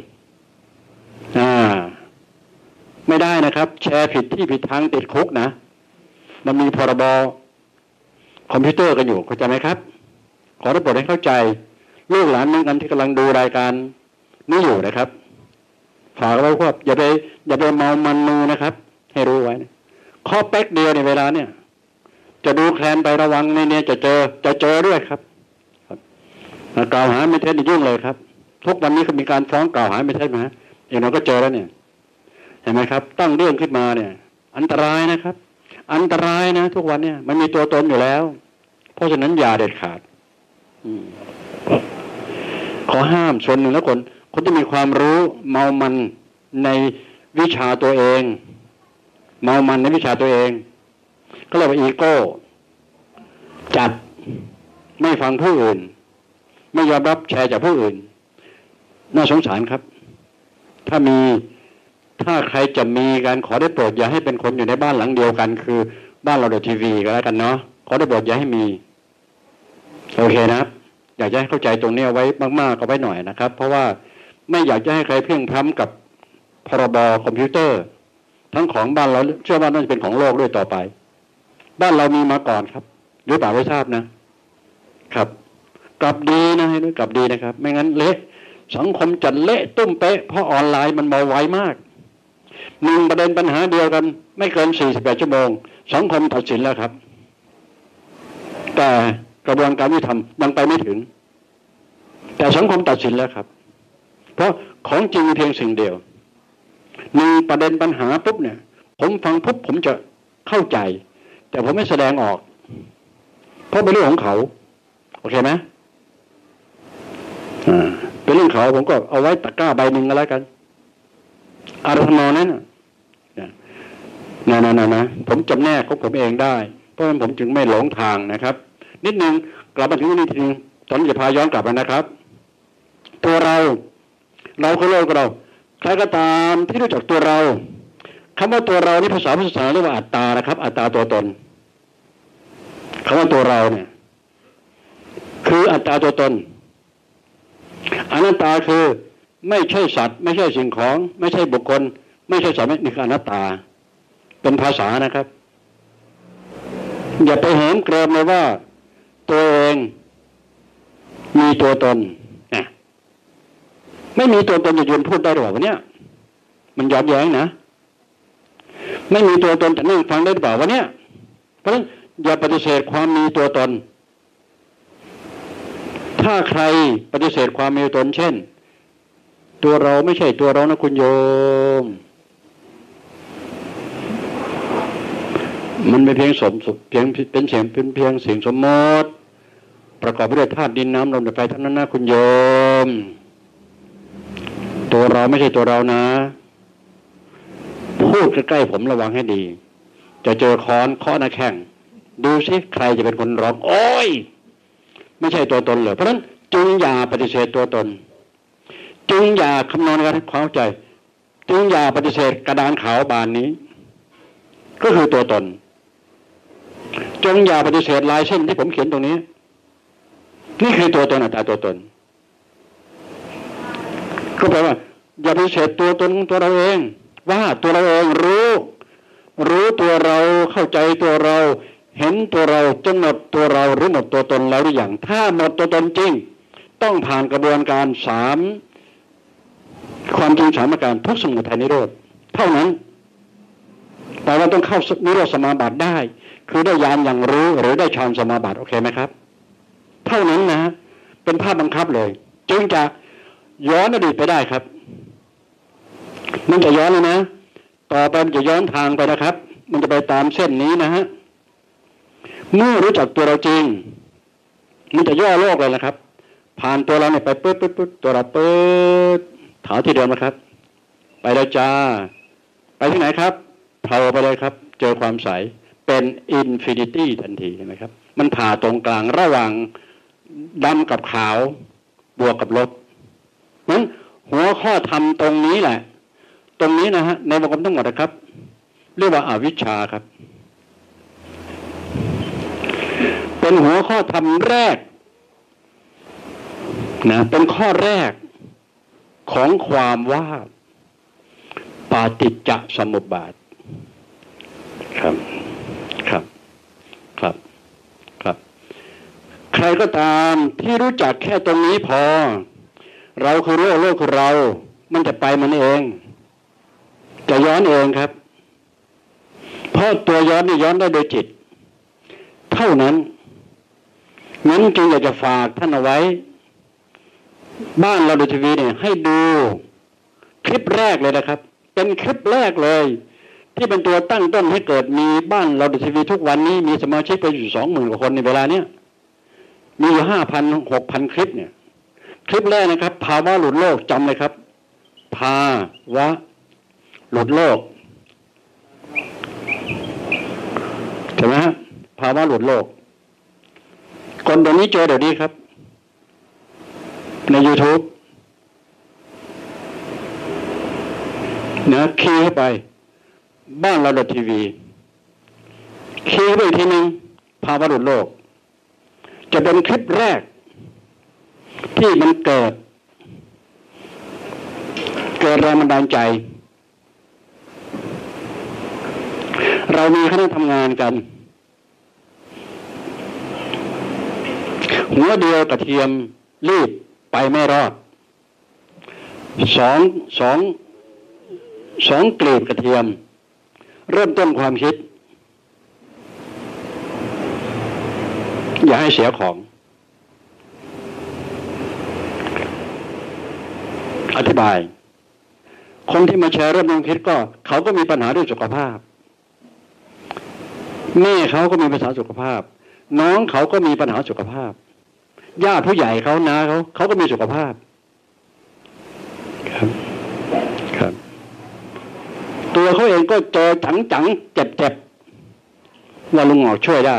ไม่ได้นะครับแชร์ผิดที่ผิดทางติดคุกนะมันมีพรบคอมพิวเตอร์กันอยู่เข้าใจไหมครับขอรับโปรดให้เข้าใจลูกหลานเหมือนกันที่กำลังดูรายการนี้อยู่นะครับฝากไว้ว่าอย่าไปเมามันมือนะครับให้รู้ไว้นะข้อแป๊กเดียวในเวลาเนี่ยจะดูแคลนไประวังในเนี่ยจะเจอด้วยครับกล่าวหาไม่เท็จยุ่งเลยครับทุกวันนี้ก็มีการฟ้องกล่าวหาไม่เท็จนะอย่างนั้นก็เจอแล้วเนี่ยเห็นไหมครับตั้งเรื่องขึ้นมาเนี่ยอันตรายนะครับอันตรายนะทุกวันเนี่ยมันมีตัวตนอยู่แล้วเพราะฉะนั้นอย่าเด็ดขาดขอห้ามส่วนหนึ่งแล้วคนที่มีความรู้เมามันในวิชาตัวเองเมามันในวิชาตัวเองก็เรียกว่าอีโก้จัดไม่ฟังผู้อื่นไม่ยอมรับแชร์จากผู้อื่นน่าสงสารครับถ้าใครจะมีการขอได้โปรดอย่าให้เป็นคนอยู่ในบ้านหลังเดียวกันคือบ้านเราเดอะทีวีก็แล้วกันเนาะขอได้โปรดอย่าให้มีโอเคนะครับอยากจะให้เข้าใจตรงนี้ไว้มากๆก็ไว้หน่อยนะครับเพราะว่าไม่อยากจะให้ใครเพียงพร้ำกับพรบคอมพิวเตอร์ทั้งของบ้านเราเชื่อว่าน่าจะเป็นของโลกด้วยต่อไปบ้านเรามีมาก่อนครับหรือเปล่าไม่ทราบนะครับกลับดีนะให้ด้วยกลับดีนะครับไม่งั้นเละสังคมจัดเละตุ้มเป๊ะเพราะออนไลน์มันมาไวมาก1 ประเด็นปัญหาเดียวกันไม่เกิน48 ชั่วโมงสังคมตัดสินแล้วครับแต่กระบวนการยุติธรรมยังไปไม่ถึงแต่สังคมตัดสินแล้วครับเพราะของจริงมีเพียงสิ่งเดียว1 ประเด็นปัญหาปุ๊บเนี่ยผมฟังปุ๊บผมจะเข้าใจแต่ผมไม่แสดงออกเพราะเป็นเรื่องของเขาโอเคไหมเป็นเรื่องเขาผมก็เอาไว้ตะกร้าใบหนึ่งก็แล้วกันอารมณ์นั้นนะผมจำแนกของผมเองได้เพราะฉะนั้นผมจึงไม่หลงทางนะครับนิดนึงกลับมาถึงนิดนึงตอนนี้จะพาย้อนกลับมานะครับตัวเราคือโลกเราใครก็ตามที่รู้จักตัวเราคำว่าตัวเรานี่ภาษาพุทธศาสนาเรียกว่าอัตตานะครับอัตตาตัวตนคำว่าตัวเราเนี่ยคืออัตตาตัวตนอนัตตาคือไม่ใช่สัตว์ไม่ใช่สิ่งของไม่ใช่บุคคลไม่ใช่สัตว์นี่คืออนัตตาเป็นภาษานะครับอย่าไปเหิมเกริมเลยว่าตัวเองมีตัวตนไม่มีตัวตนจะยืนพูดได้หรือเปล่าวันนี้มันย้อนแย้งนะไม่มีตัวตนจะนั่งฟังได้หรือเปล่าวันนี้เพราะฉะนั้นอย่าปฏิเสธความมีตัวตนถ้าใครปฏิเสธความมีตัวตนเช่นตัวเราไม่ใช่ตัวเรานะคุณโยมมันเป็นเพียงเป็นเสียงเป็นเพียงสิ่งสมมติประกอบไปด้วยธาตุดินน้ำลมไฟเท่านั้นนะคุณโยมตัวเราไม่ใช่ตัวเรานะพูดใกล้ๆผมระวังให้ดีจะเจอค้อนเคาะหน้าแข้งดูสิใครจะเป็นคนร้องโอ้ยไม่ใช่ตัวตนเลยเพราะฉะนั้นจึงอย่าปฏิเสธตัวตนจึงอย่าคำนวณกันเข้าใจจึงอย่าปฏิเสธกระดานขาวบานนี้ก็คือตัวตนจงอย่าปฏิเสธลายเส้นที่ผมเขียนตรงนี้นี่คือตัวตนอัตตาตัวตนก็แปลว่าอย่าปฏิเสธตัวตนของตัวเราเองว่าตัวเราเองรู้ตัวเราเข้าใจตัวเราเห็นตัวเราจนหมดตัวเราหรือหมดตัวตนแล้วหรือยังถ้าหมดตัวตนจริงต้องผ่านกระบวนการความจริง3ประการทุกสมุทัยนิโรธเท่านั้นแต่ว่าต้องเข้านิโรธสมาบัติได้คือได้ญาณอย่างรู้หรือได้ฌานสมาบัติโอเคไหมครับเท่านั้นนะเป็นภาพบังคับเลยจึงจะย้อนอดีตไปได้ครับมันจะย้อนเลยนะต่อไปมันจะย้อนทางไปนะครับมันจะไปตามเส้นนี้นะฮะเมื่อรู้จักตัวเราจริงมันจะย่อโลกเลยนะครับผ่านตัวเราเนี่ยไปปึ๊ดตัวเราปึ๊ดถาวที่เดิมนะครับไปแล้วจ้าไปที่ไหนครับเผาไปเลยครับเจอความใสเป็นอินฟินิตี้ทันทีเห็นไหมครับมันผ่าตรงกลางระหว่างดำกับขาวบวกกับลบนั้นหัวข้อธรรมตรงนี้แหละตรงนี้นะฮะในวงกลมทั้งหมดนะครับเรียกว่าอวิชชาครับเป็นหัวข้อธรรมแรกนะเป็นข้อแรกของความว่าปาฏิจจสมุปบาทครับใครก็ตามที่รู้จักแค่ตรงนี้พอเราคือโลกคือเรามันจะไปมันเองจะย้อนเองครับเพราะตัวย้อนนี่ย้อนได้โดยจิตเท่านั้นงั้นจึงอยากจะฝากท่านเอาไว้บ้านเราดูทีวีเนี่ยให้ดูคลิปแรกเลยนะครับเป็นคลิปแรกเลยที่เป็นตัวตั้งต้นให้เกิดมีบ้านเราดูทีวีทุกวันนี้มีสมาชิกไปอยู่ 20,000 กว่าคนในเวลาเนี้ยมีอยู่ 5,000 6,000 คลิปเนี่ยคลิปแรกนะครับภาวะหลุดโลกจำเลยครับภาวะหลุดโลกใช่ไหมฮะภาวะหลุดโลกคนเดี๋ยวนี้เจอเดี๋ยวนี้ครับใน YouTube นะคีย์เข้าไปบ้านเราดทีวีคีย์เข้าไปอีกทีนึงภาวะหลุดโลกจะเป็นคลิปแรกที่มันเกิดแรงบันดาลใจเรามีคณะทำงานกันหัวเดียวกระเทียมรีบไปไม่รอดสองกลีบกระเทียมเริ่มต้นความคิดอย่าให้เสียของอธิบายคนที่มาแชร์เรื่องความคิดก็เขาก็มีปัญหาด้วยสุขภาพแม่เขาก็มีปัญหาสุขภาพน้องเขาก็มีปัญหาสุขภาพญาติผู้ใหญ่เขาน้าเขาก็มีสุขภาพครับตัวเขาเองก็เจอจังเจ็บว่าลุงหงอกช่วยได้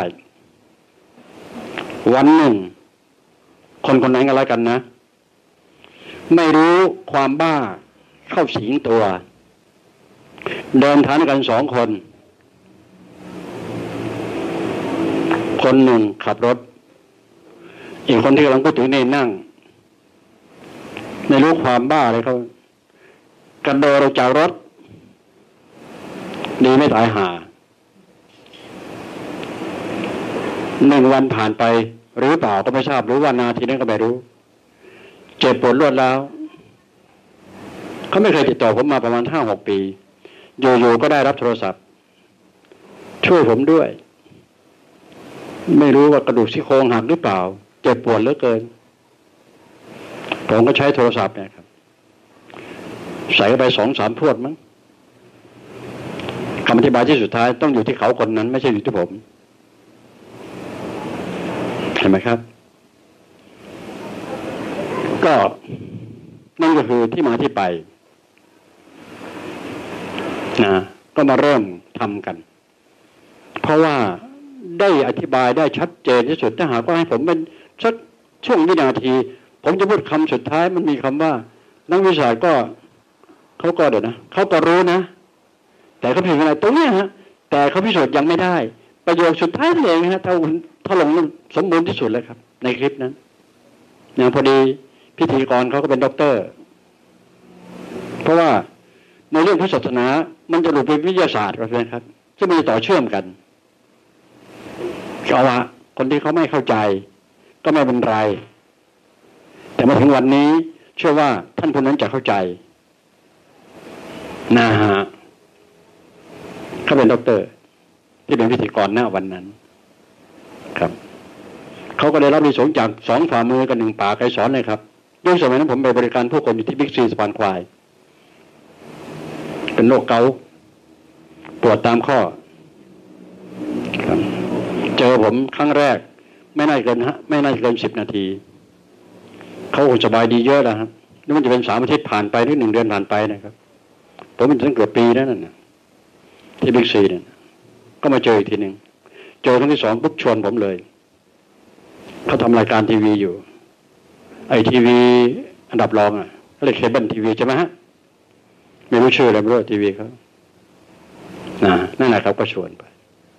วันหนึ่งคนไหนก็แล้วกันนะไม่รู้ความบ้าเข้าสิงตัวเดินทางกัน2 คนคนหนึ่งขับรถอีกคนที่กำลังพูดถึงนี่นั่งไม่รู้ความบ้าอะไรเขากระโดดออกจากรถดีไม่ตายห่า1 วันผ่านไปหรือเปล่าก็ไม่ทราบหรือว่านาทีนั้นก็ไม่รู้เจ็บปวดรวดร้าวเขาไม่เคยติดต่อผมมาประมาณ 5-6 ปีอยู่ๆก็ได้รับโทรศัพท์ช่วยผมด้วยไม่รู้ว่ากระดูกซี่โครงหักหรือเปล่าเจ็บปวดเหลือเกินผมก็ใช้โทรศัพท์เนี่ยครับใส่ไป2-3 พรวดมั้งคำอธิบายที่สุดท้ายต้องอยู่ที่เขาคนนั้นไม่ใช่อยู่ที่ผมเห็นไหมครับก็นั่นก็คือที่มาที่ไปนะก็มาเริ่มทำกันเพราะว่าได้อธิบายได้ชัดเจนที่สุดถ้าหากว่าให้ผมเป็นสักช่วงวินาทีผมจะพูดคำสุดท้ายมันมีคำว่านักวิชาการก็เขาก็เดี๋ยวนะเขาก็รู้นะแต่เขาเพียงอะไรตรงนี้ฮะแต่เขาพิสูจน์ยังไม่ได้ประโยคสุดท้ายเองฮะถ้าลงสมบูรณ์ที่สุดเลยครับในคลิปนั้นอย่างพอดีพิธีกรเขาก็เป็นด็อกเตอร์เพราะว่าในเรื่องพุทธศาสนามันจะหลุดเป็นวิทยาศาสตร์ครับซึ่งมันจะต่อเชื่อมกันเอาละคนที่เขาไม่เข้าใจก็ไม่เป็นไรแต่มาถึงวันนี้เชื่อว่าท่านผู้นั้นจะเข้าใจนะฮะเขาเป็นด็อกเตอร์ที่เป็นพิธีกรหน้าวันนั้นครับเขาก็ได้รับนิสงส์จาก2 ฝ่ามือกับ1 ป่าไกรสอนเลยครับด้วยสมัยนั้นผมไปบริการผู้คนอยู่ที่บิ๊กซีสะพานควายเป็นโรคเกาต์ปวดตามข้อครับเจอผมครั้งแรกไม่น่าเกิน10 นาทีเขาคงสบายดีเยอะแล้วครับนี่มันจะเป็น3 อาทิตย์ผ่านไปหรือ1 เดือนผ่านไปนะครับผมเป็นตั้งเกือบปีนั่นน่ะที่บิ๊กซีเนี่ยก็มาเจออีกทีหนึ่งเจอครั้งที่2ปุ๊บชวนผมเลยเขาทำรายการทีวีอยู่ไอทีวีอันดับรองเขาเรียกเคเบิลทีวีใช่ไหมฮะไม่รู้ชื่ออะไรไม่รู้ทีวีเขานั่นแหละครับก็ชวนไป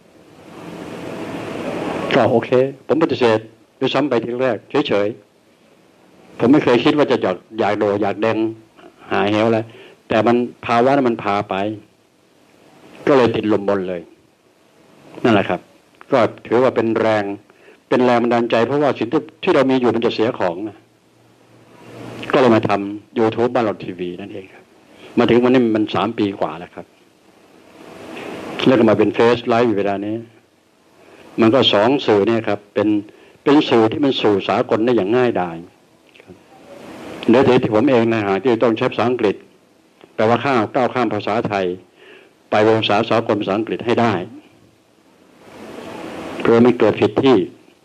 ก็โอเคผมปฏิเสธด้วยซ้ำไปทีแรกเฉยๆผมไม่เคยคิดว่าจะอยากโดดอยากแดงหายเหวอะไรแต่มันภาวะนั้นมันพาไปก็เลยติดลมบนเลยนั่นแหละครับก็ถือว่าเป็นแรงบันดาลใจเพราะว่าสิ่งที่เรามีอยู่มันจะเสียของนะก็เลยมาทำ YouTube บ้านเราทีวีนั่นเองครับมาถึงวันนี้มัน3 ปีกว่าแล้วครับแล้วก็มาเป็นเฟซไลฟ์อยู่เวลานี้มันก็2 สื่อเนี่ยครับเป็นสื่อที่มันสู่สากลได้อย่างง่ายดายเดี๋ยวที่ผมเองนะฮะที่ต้องใช้ภาษาอังกฤษแปลว่าก้าวข้ามภาษาไทยไปเป็นภาษาสากลภาษาอังกฤษให้ได้เพื่อไม่เกิดผิดที่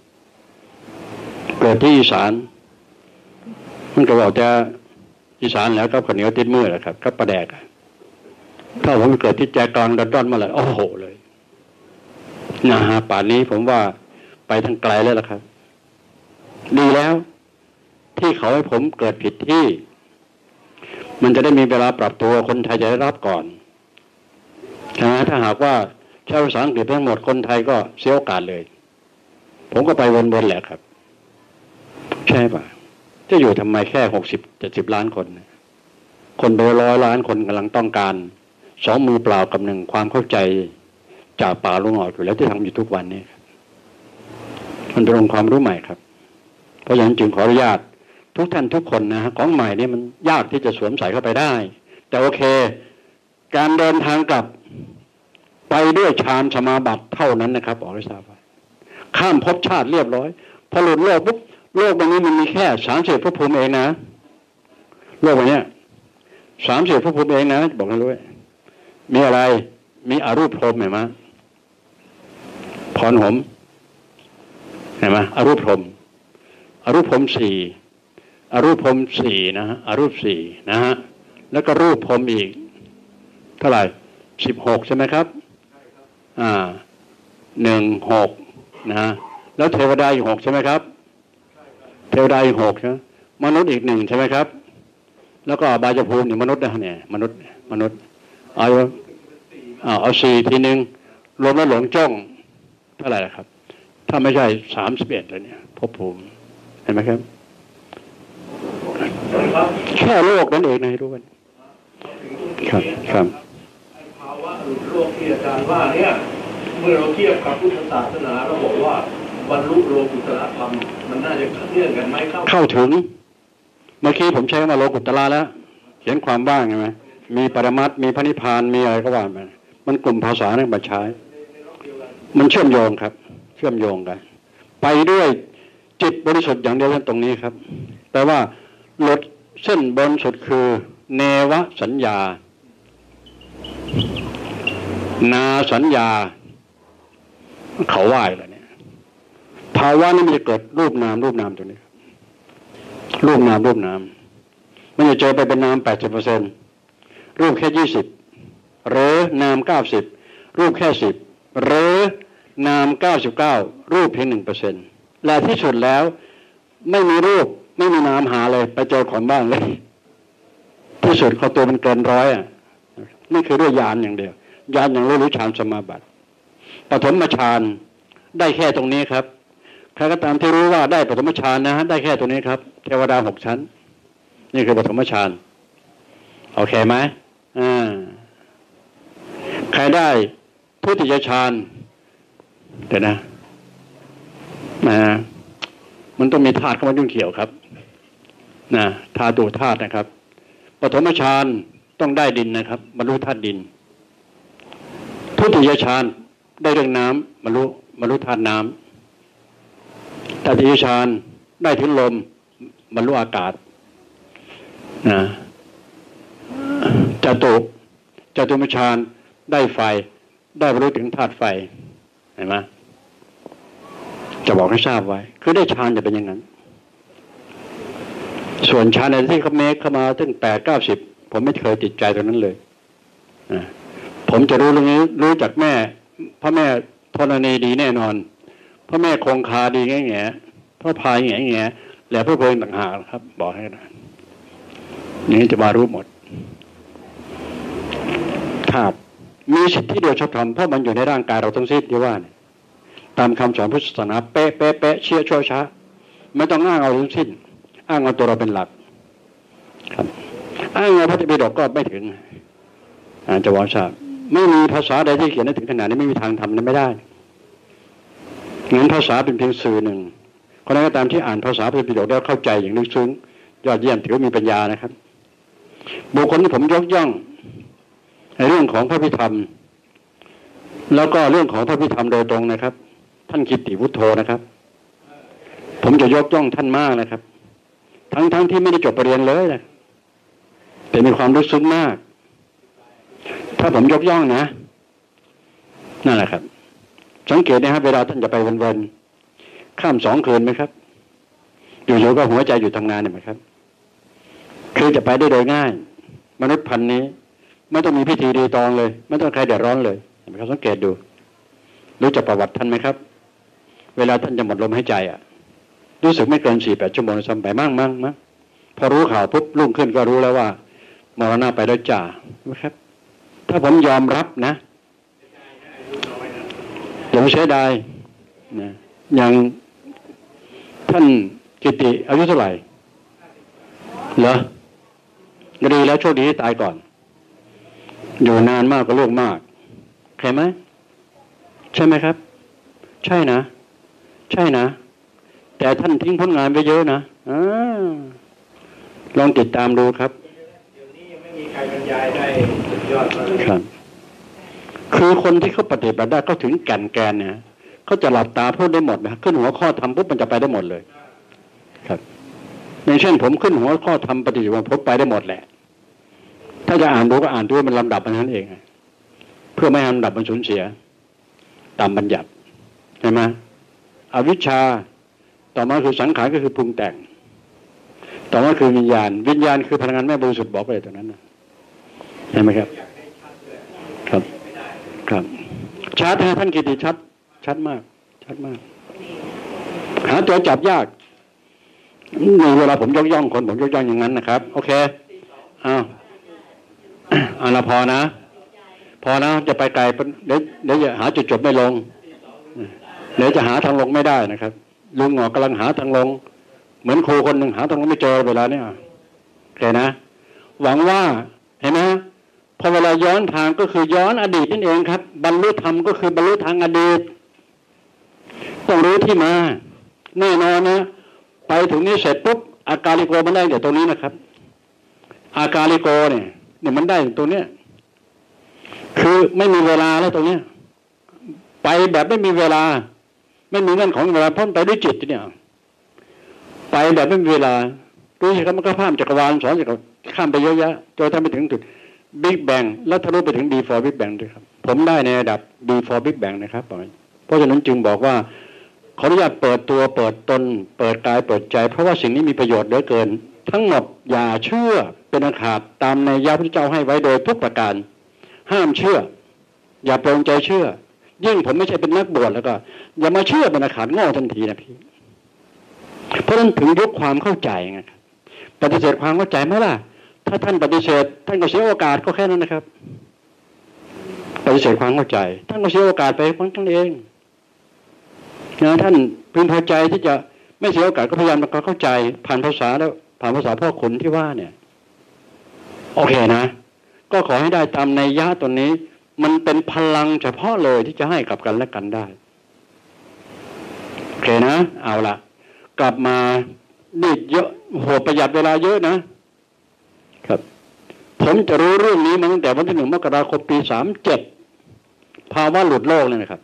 อีสานมันก็บอกจะอีสานแล้วก็ข้าวเหนียวติดมือแหละครับก็ปลาแดกถ้าผมเกิดที่แจกลางดันด้อนมาเลยโอ้โหเลยนะฮะป่านนี้ผมว่าไปทางไกลแล้วล่ะครับดีแล้วที่เขาให้ผมเกิดผิดที่มันจะได้มีเวลาปรับตัวคนไทยจะได้รับก่อนนะถ้าหากว่าใช้ภาษาอังกฤษทั้งหมดคนไทยก็เสียโอกาสเลยผมก็ไปวนๆแหละครับใช่ป่ะจะอยู่ทำไมแค่60-70 ล้านคนคนโดย100 ล้านคนกำลังต้องการ2 มือเปล่ากับ1 ความเข้าใจจากป่าลุงออกอยู่แล้วที่ทำอยู่ทุกวันนี้มันเป็นองค์ความรู้ใหม่ครับเพราะฉะนั้นจึงขออนุญาตทุกท่านทุกคนนะฮะของใหม่นี่มันยากที่จะสวมใส่เข้าไปได้แต่โอเคการเดินทางกลับไปด้วยฌานสมาบัติเท่านั้นนะครับออกให้ทราบข้ามภพชาติเรียบร้อยพอหลุดโลกปุ๊บโลกใบนี้มันมีแค่30 ภพภูมิเองนะโลกใบนี้30 ภพภูมิเองนะบอกให้รู้มีอะไรมีอรูปพรหมเห็นไหมพรหมเห็นไหมอรูปพรหม4อรูปพรหม4นะฮะอรูป4นะฮะแล้วก็รูปพรหมอีกเท่าไหร่16ใช่ไหมครับ16นะฮะแล้วเทวดาอีก6ใช่ไหมครับเทวดาอีก6ใช่ไหมมนุษย์อีก1ใช่ไหมครับแล้วก็อบายภูมินี่มนุษย์นะเนี่ยมนุษย์เอาเอา4ทีนึงรวมแล้วหลงจ้องเท่าไหร่ล่ะครับถ้าไม่ใช่31เลยเนี่ยภพภูมิเห็นไหมครับแค่โลกนั่นเองนะให้รู้กันครับภาวะหลุดโลกที่อาจารย์ว่าเนี่ยเมื่อเราเทียบกับพุทธศาสนาเราบอกว่าบรรลุโลกุตตรธรรมมันน่าจะเนื่องกันไหมเข้าถึงเมื่อกี้ผมใช้คำว่าโลกุตตระแล้วเขียนความบ้างใช่ไหมมีปรมัตถ์มีพระนิพพานมีอะไรก็ว่ามันกลุ่มภาษานั่นมาใช้มันเชื่อมโยงครับเชื่อมโยงกันไปด้วยจิตบริสุทธิ์อย่างเดียวกันตรงนี้ครับแต่ว่าลดเส้นบนสุดคือเนวสัญญานาสัญญาเขาว่าอะไรเนี่ยภาวะนี้มันจะเกิดรูปนามตัวนี้รูปนามมันจะเจอไปเป็นนาม 80% รูปแค่20หรือนาม90รูปแค่10หรือนาม99รูปเพียง 1% และที่สุดแล้วไม่มีรูปไม่มีนามหาเลยไปเจอของบ้างเลยที่สุดเขาตัวมันเกิน100นี่คือด้วยญาณอย่างเดียวญาณอย่างรู้ฌานสมาบัติปฐมฌานได้แค่ตรงนี้ครับใครก็ตามที่รู้ว่าได้ปฐมฌานนะได้แค่ตรงนี้ครับเทวดา6ชั้นนี่คือปฐมฌานโอเคไหมใครได้ทุติยฌานเดี๋ยวนะมันต้องมีธาตุเข้ามายุ่งเกี่ยวครับธาตุนะครับปฐมฌานต้องได้ดินนะครับบรรลุธาตุดินทุติยฌานได้เรื่องน้ำบรรลุธาตุน้ำตติยฌานได้ถึงลมบรรลุอากาศจตุมฌานได้ไฟได้บรรลุถึงธาตุไฟเห็นไหมจะบอกให้ทราบไว้คือได้ฌานจะเป็นอย่างนั้นส่วนฌานในที่เขาเมคเข้ามาถึง8-90ผมไม่เคยติดใจตรงนั้นเลยผมจะรู้เรื่องนี้รู้จากแม่พระแม่ธรณีดีแน่นอนพระแม่คงคาดีแง่พระพายแง่แล้วพระเพลิงต่างหากครับบอกให้นะนี่จะมารู้หมดธาตุมีสิทธิโดยชอบธรรมเพราะมันอยู่ในร่างกายเราทั้งสิ้นที่ว่าเนี่ยตามคำสอนพุทธศาสนาเป๊ะเชี่ยชั่วช้าไม่ต้องอ้างเอาทั้งสิ้นอ้างเอาตัวเราเป็นหลักครับอ้างเอาพระไตรปิฎกก็ไม่ถึงจะว่าทราบไม่มีภาษาใดที่เขียนได้ถึงขนาดนี้ไม่มีทางทำนั้นไม่ได้งั้นภาษาเป็นเพียงสื่อหนึ่งคนใดก็ตามที่อ่านภาษาพระไตรปิฎกได้เข้าใจอย่างลึกซึ้งยอดเยี่ยมถือว่ามีปัญญานะครับบุคคลที่ผมยกย่องในเรื่องของพระพิธรรมแล้วก็เรื่องของพระพิธรรมโดยตรงนะครับท่านกิตติวุฒโธนะครับผมจะยกย่องท่านมากนะครับทั้งที่ไม่ได้จบปริญญาเลยนะแต่มีความลึกซึ้งมากถ้าผมยกย่องนะนั่นแหละครับสังเกตนะครับเวลาท่านจะไปวันๆข้าม2 คืนไหมครับอยู่ๆก็หัวใจหยุดทำงานเห็นไหมครับคือจะไปได้โดยง่ายมนุษย์พันธุ์นี้ไม่ต้องมีพิธีรีตองเลยไม่ต้องใครเดือดร้อนเลยเห็นไหมครับสังเกตดูรู้จักประวัติท่านไหมครับเวลาท่านจะหมดลมหายใจรู้สึกไม่เกิน 4-8 ชั่วโมงซ้ำไปมั่งพอรู้ข่าวปุ๊บรุ่งขึ้นก็รู้แล้วว่ามรณะไปแล้วจ่านะครับถ้าผมยอมรับนะอย่าไปเสียดายนะอย่างท่านกิติอายุเท่าไหร่เหรอดีแล้วโชคดีที่ตายก่อนอยู่นานมากก็ล่วงมากใช่ไหมใช่ไหมครับใช่นะแต่ท่านทิ้งผลงานไปเยอะนะลองติดตามดูครับเดี๋ยวนี้ยังไม่มีใครบรรยายได้สุดยอดเลยครับคือคนที่เขาปฏิบัติได้เขาถึงแก่นเนี่ยเขาจะหลับตาพูดได้หมดนะขึ้นหัวข้อทำปุ๊บมันจะไปได้หมดเลยครับอย่างเช่นผมขึ้นหัวข้อทำปฏิบัติผมไปได้หมดแหละถ้าจะอ่านดูก็อ่านด้วยมันลำดับมันนั้นเองเพื่อไม่ให้ลำดับมันสูญเสียตามบัญญัติใช่ไหมอวิชชาต่อมาคือสังขารก็คือปรุงแต่งต่อมาคือวิญญาณคือพลังงานแม่บริสุทธิ์บอกไปตรงนั้นนะเห็นไหมครับครับชัดนะท่านกิติชัดมากหาตัวจับยากในเวลาผมยกย่องคนผมยกย่องอย่างนั้นนะครับโอเคเอาละพอนะพอนะจะไปไกลเดี๋ยวจะหาจุดจบไม่ลงเดี๋ยวจะหาทางลงไม่ได้นะครับลุงหงอกกำลังหาทางลงเหมือนครูคนหนึ่งหาทางลงไม่เจอเวลาเนี่ยโอเคนะหวังว่าเห็นไหมพอเวลาย้อนทางก็คือย้อนอดีตนั่นเองครับบรรลุธรรมก็คือบรรลุทางอดีตต้องรู้ที่มาแน่นอนนะไปถึงนี้เสร็จปุ๊บอากาลิโกมันได้เดี๋ยวตรงนี้นะครับอากาลิโกเนี่ยมันได้ตรงเนี้ยคือไม่มีเวลาแล้วตรงเนี้ยไปแบบไม่มีเวลาไม่มีเงื่อนของเวลาพ้นไปด้วยจิตเนี่ยไปแบบไม่มีเวลารู้ใช่ครับมันก็ข้ามจักรวาลสอนจากข้ามไปเยอะแยะจนทำไปถึงจุดบิ๊กแบงแล้วทะลุไปถึง before big bang ด้วยครับผมได้ในระดับ before big bang นะครับเพราะฉะนั้นจึงบอกว่าขออนุญาตเปิดตัวเปิดตนเปิดกายเปิดใจเพราะว่าสิ่งนี้มีประโยชน์เหลือเกินทั้งหมดอย่าเชื่อเป็นอันขาดตามในยะพระเจ้าให้ไว้โดยทุกประการห้ามเชื่ออย่าปลงใจเชื่อยิ่งผมไม่ใช่เป็นนักบวชแล้วก็อย่ามาเชื่อเป็นอันขาดโง่ทันทีนะพี่เพราะฉะนั้นถึงยุคความเข้าใจไงปฏิเสธความเข้าใจไหมล่ะถ้าท่านปฏิเสธท่านก็เสียโอกาสก็แค่นั้นนะครับปฏิเสธความเข้าใจท่านก็เสียโอกาสไปของท่านเองนะท่านพึงพอใจที่จะไม่เสียโอกาสก็พยายามเข้าใจผ่านภาษาแล้วผ่านภาษาพ่อขุนที่ว่าเนี่ยโอเคนะก็ขอให้ได้ตามในยะตัวนี้มันเป็นพลังเฉพาะเลยที่จะให้กับกันและกันได้โอเคนะเอาละกลับมานี่เยอะโหประหยัดเวลาเยอะนะครับผมจะรู้เรื่องนี้มาตั้งแต่วันที่1 มกราคมปี37ภาวะหลุดโลกเลยนะครับ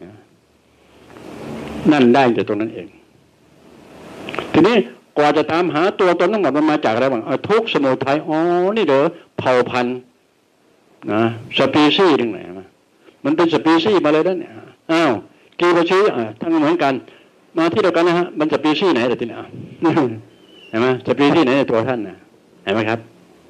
นั่นได้จากตรงนั้นเองทีนี้กว่าจะตามหาตัวตนทั้งหมดมันมาจากอะไรบ้างทุกข์สมุทัยอ๋อนี่เด้อเผ่าพันธุ์นะสปีชีส์นึงไหนมันเป็นสปีชีส์มาเลยนั่นเนี่ยอ้าวกีบชีทั้งเหมือนกันมาที่เดียวกันนะฮะมันสปีชีส์ไหนแต่ทีนี้เห็นไหมสปีชีส์ไหนในตัวท่านนะเห็นไหมครับ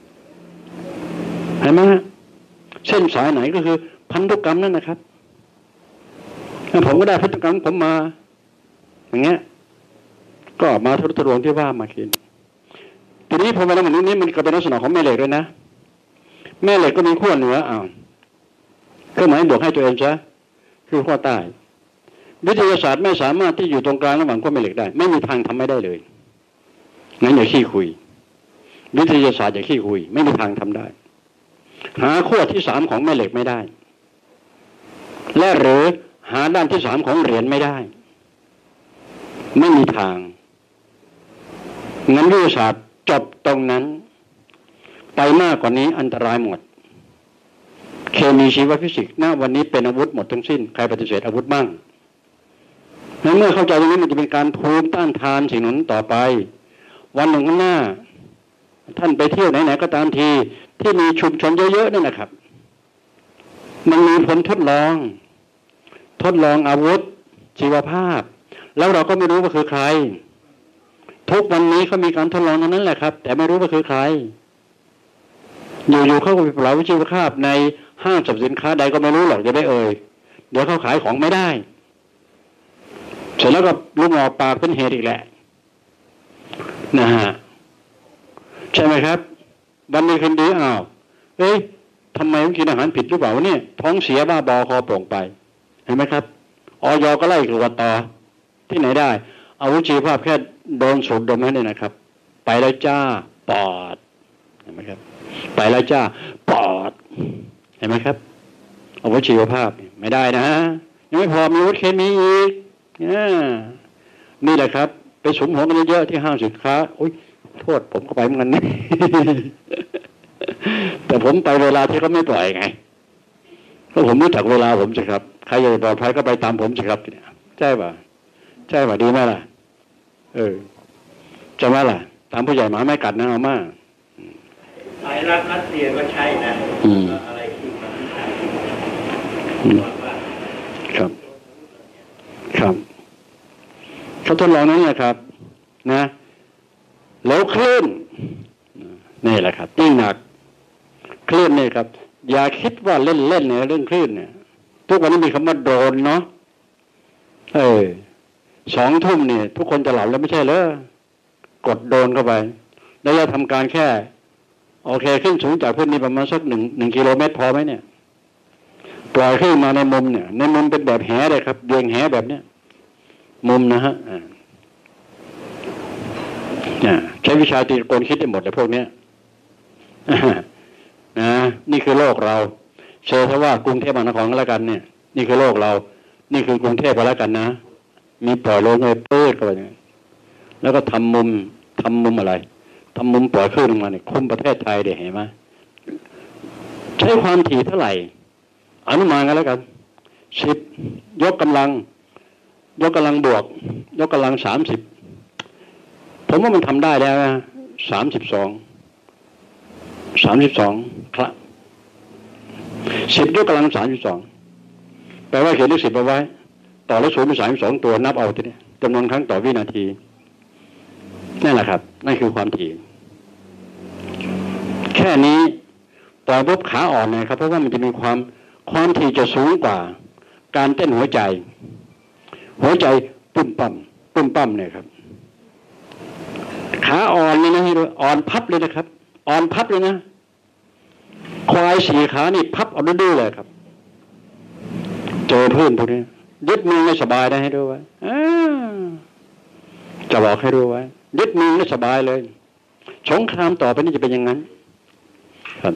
เห็นไหมฮะเส้นสายไหนก็คือพันธุกรรมนั่นนะครับผมก็ได้พันธุกรรมผมมาอย่างเงี้ยก็มาทดลองที่ว่ามาคิดทีนี้พอมาแล้วเหมือนนี้มันก็เป็นลักษณะของแม่เหล็กด้วยนะแม่เหล็กก็มีขั้วเหนือก็หมายบวกให้ตัวเองซะคือขั้วใต้วิทยาศาสตร์ไม่สามารถที่อยู่ตรงกลางระหว่างขั้วแม่เหล็กได้ไม่มีทางทำไม่ได้เลยงั้นอย่าขี้คุยวิทยาศาสตร์อย่าขี้คุยไม่มีทางทำได้หาขั้วที่3ของแม่เหล็กไม่ได้และหรือหาด้านที่3ของเหรียญไม่ได้ไม่มีทางงั้นวิทยาศาสตร์จบตรงนั้นไปมากกว่านี้อันตรายหมดเคมีชีวฟิสิกส์วันนี้เป็นอาวุธหมดทั้งสิ้นใครปฏิเสธอาวุธบ้างงั้นเมื่อเข้าใจตรงนี้มันจะเป็นการภูมิต้านทานสิ่งนั้นต่อไปวันหนึ่งข้างหน้าท่านไปเที่ยวไหนๆก็ตามทีที่มีชุมชนเยอะๆนั่นนะครับมันมีผลทดลองอาวุธชีวภาพแล้วเราก็ไม่รู้ว่าคือใครทุกวันนี้เขามีการทดลองนั้นแหละครับแต่ไม่รู้ว่าคือใครอยู่ๆเขาก็ไปปล่อยวิชีวภาพในห้างสรรพสินค้าใดก็ไม่รู้หรอกจะได้เดี๋ยวเขาขายของไม่ได้เสร็จแล้วก็ลูกหงอกปากเป็นเหตุอีกแหละนะฮะใช่ไหมครับวันนี้คืนดีทำไมกินอาหารผิดหรือเปล่าเนี่ยท้องเสียบ้าบอคอโปร่งไปเห็นไหมครับอย.ก็ไล่ตรวจต่อที่ไหนได้เอาวิชีวภาพแค่โดนสูดดมให้เนี่ยนะครับไปแล้วจ้าปอดเห็นไหมครับไปแล้วจ้าปอดเห็นไหมครับเอาวิชีวภาพไม่ได้นะยังไม่พอมีวุฒิเคมีอีกนี่แหละครับไปสมหัวกันเยอะๆที่ห้างสินค้าโอ๊ยโทษผมก็ไปเหมือนกันแต่ผมไปเวลาที่เขาไม่ปล่อยไงเพราะผมรู้จักเวลาผมสิครับใครอยากปลอดภัยก็ไปตามผมสิครับใช่ป่ะดีไหมล่ะจะว่าล่ะตามผู้ใหญ่หมาไม่กัดนะเอามาสายรัสเซียก็ใช่นะอะไรที่มันครับเขาทดลองนั้นแหละครับนะแล้วคลื่นนี่แหละครับยิ่งหนักคลื่นนี่ครับอย่าคิดว่าเล่นเนี่ยเรื่องคลื่นเนี่ยทุกวันนี้มีคำว่าโดนเนาะ2 ทุ่มเนี่ยทุกคนจะหลับแล้วไม่ใช่เหรอกดโดนเข้าไปแล้วเราทำการแค่โอเคขึ้นสูงจากพื้นนี้ประมาณสัก1 กิโลเมตรพอไหมเนี่ยปล่อยขึ้นมาในมุมเนี่ยในมุมเป็นแบบแหเลยครับเบี่ยงแหแบบเนี้ยมุมนะฮะใช้วิชาตรีโกณคิดได้หมดเลยพวกเนี้ยนะนี่คือโลกเราเชื่อซะว่ากรุงเทพมหานครก็แล้วกันเนี่ยนี่คือโลกเรานี่คือกรุงเทพก็แล้วกันนะมีปล่อยลงเลยเปิดเข้าไปแล้วก็ทำมุมอะไรทำมุมปล่อยขึ้นลงมาเนี่ยคุมประเทศไทยเดี๋ยวเห็นไหมใช้ความถี่เท่าไหร่อนุมานกันแล้วกัน10ยกกำลังบวกยกกำลัง30ผมว่ามันทำได้แล้วนะ32ครับ10ยกกำลัง32แปลว่าเขียนเลข10เอาไว้ต่อเลข0เป็น32ตัวนับเอาทีนี้จำนวนครั้งต่อวินาทีนั่นแหละครับนั่นคือความถี่แค่นี้ปล่อยปุ๊บขาอ่อนนะครับเพราะว่ามันจะมีความถี่จะสูงกว่าการเต้นหัวใจปุ่มปั๊มเนี่ยครับขาอ่อนเลยนะให้ดูอ่อนพับเลยนะครับอ่อนพับเลยนะควาย4ขานี่พับเอาดื้อเลยครับเจอพื้นพวกนี้ยึดมือไม่สบายได้ให้ดูไว้จะบอกให้ดูไว้ยึดมือไม่สบายเลยสงครามต่อไปนี่จะเป็นอย่างนั้นครับ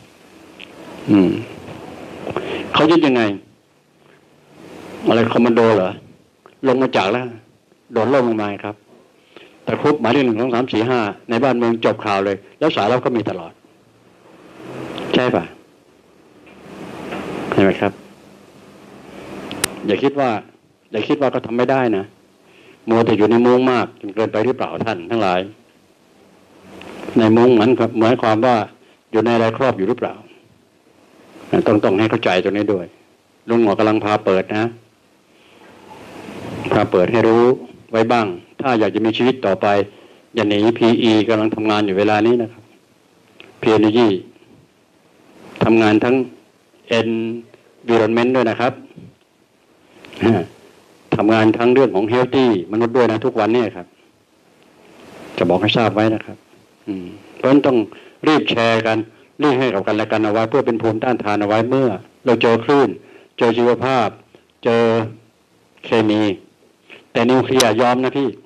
เขายึดยังไงอะไรคอมมานโดเหรอลงมาจากแล้วโดดล่มลงมาครับแต่ครุบหมายเลข1 2 3 4 5ในบ้านเมืองจบข่าวเลยแล้วสายเราก็มีตลอดใช่ป่ะใช่ไหมครับอย่าคิดว่าก็ทำไม่ได้นะมัวแต่อยู่ในมุ้งมากจนเกินไปหรือเปล่าท่านทั้งหลายในมุ้งหมายความว่าอยู่ในอะไรครอบอยู่หรือเปล่าต้องให้เข้าใจตรงนี้ด้วยลุงหมอกำลังพาเปิดนะพาเปิดให้รู้ไว้บ้างถ้าอยากจะมีชีวิตต่อไปอย่าหนี PE กำลังทำงานอยู่เวลานี้นะครับ PNG ทำงานทั้ง Environment ด้วยนะครับทำงานทั้งเรื่องของ Healthy มนุษย์ด้วยนะทุกวันนี้ครับจะบอกให้ทราบไว้นะครับเพราะฉะนั้นต้องรีบแชร์กันรีบให้กับกันและกันเอาไว้เพื่อเป็นภูมิต้านทานเอาไว้เมื่อเราเจอคลื่นเจอชีวภาพเจอเคมีแต่นิวเคลียร์ยอมนะพี่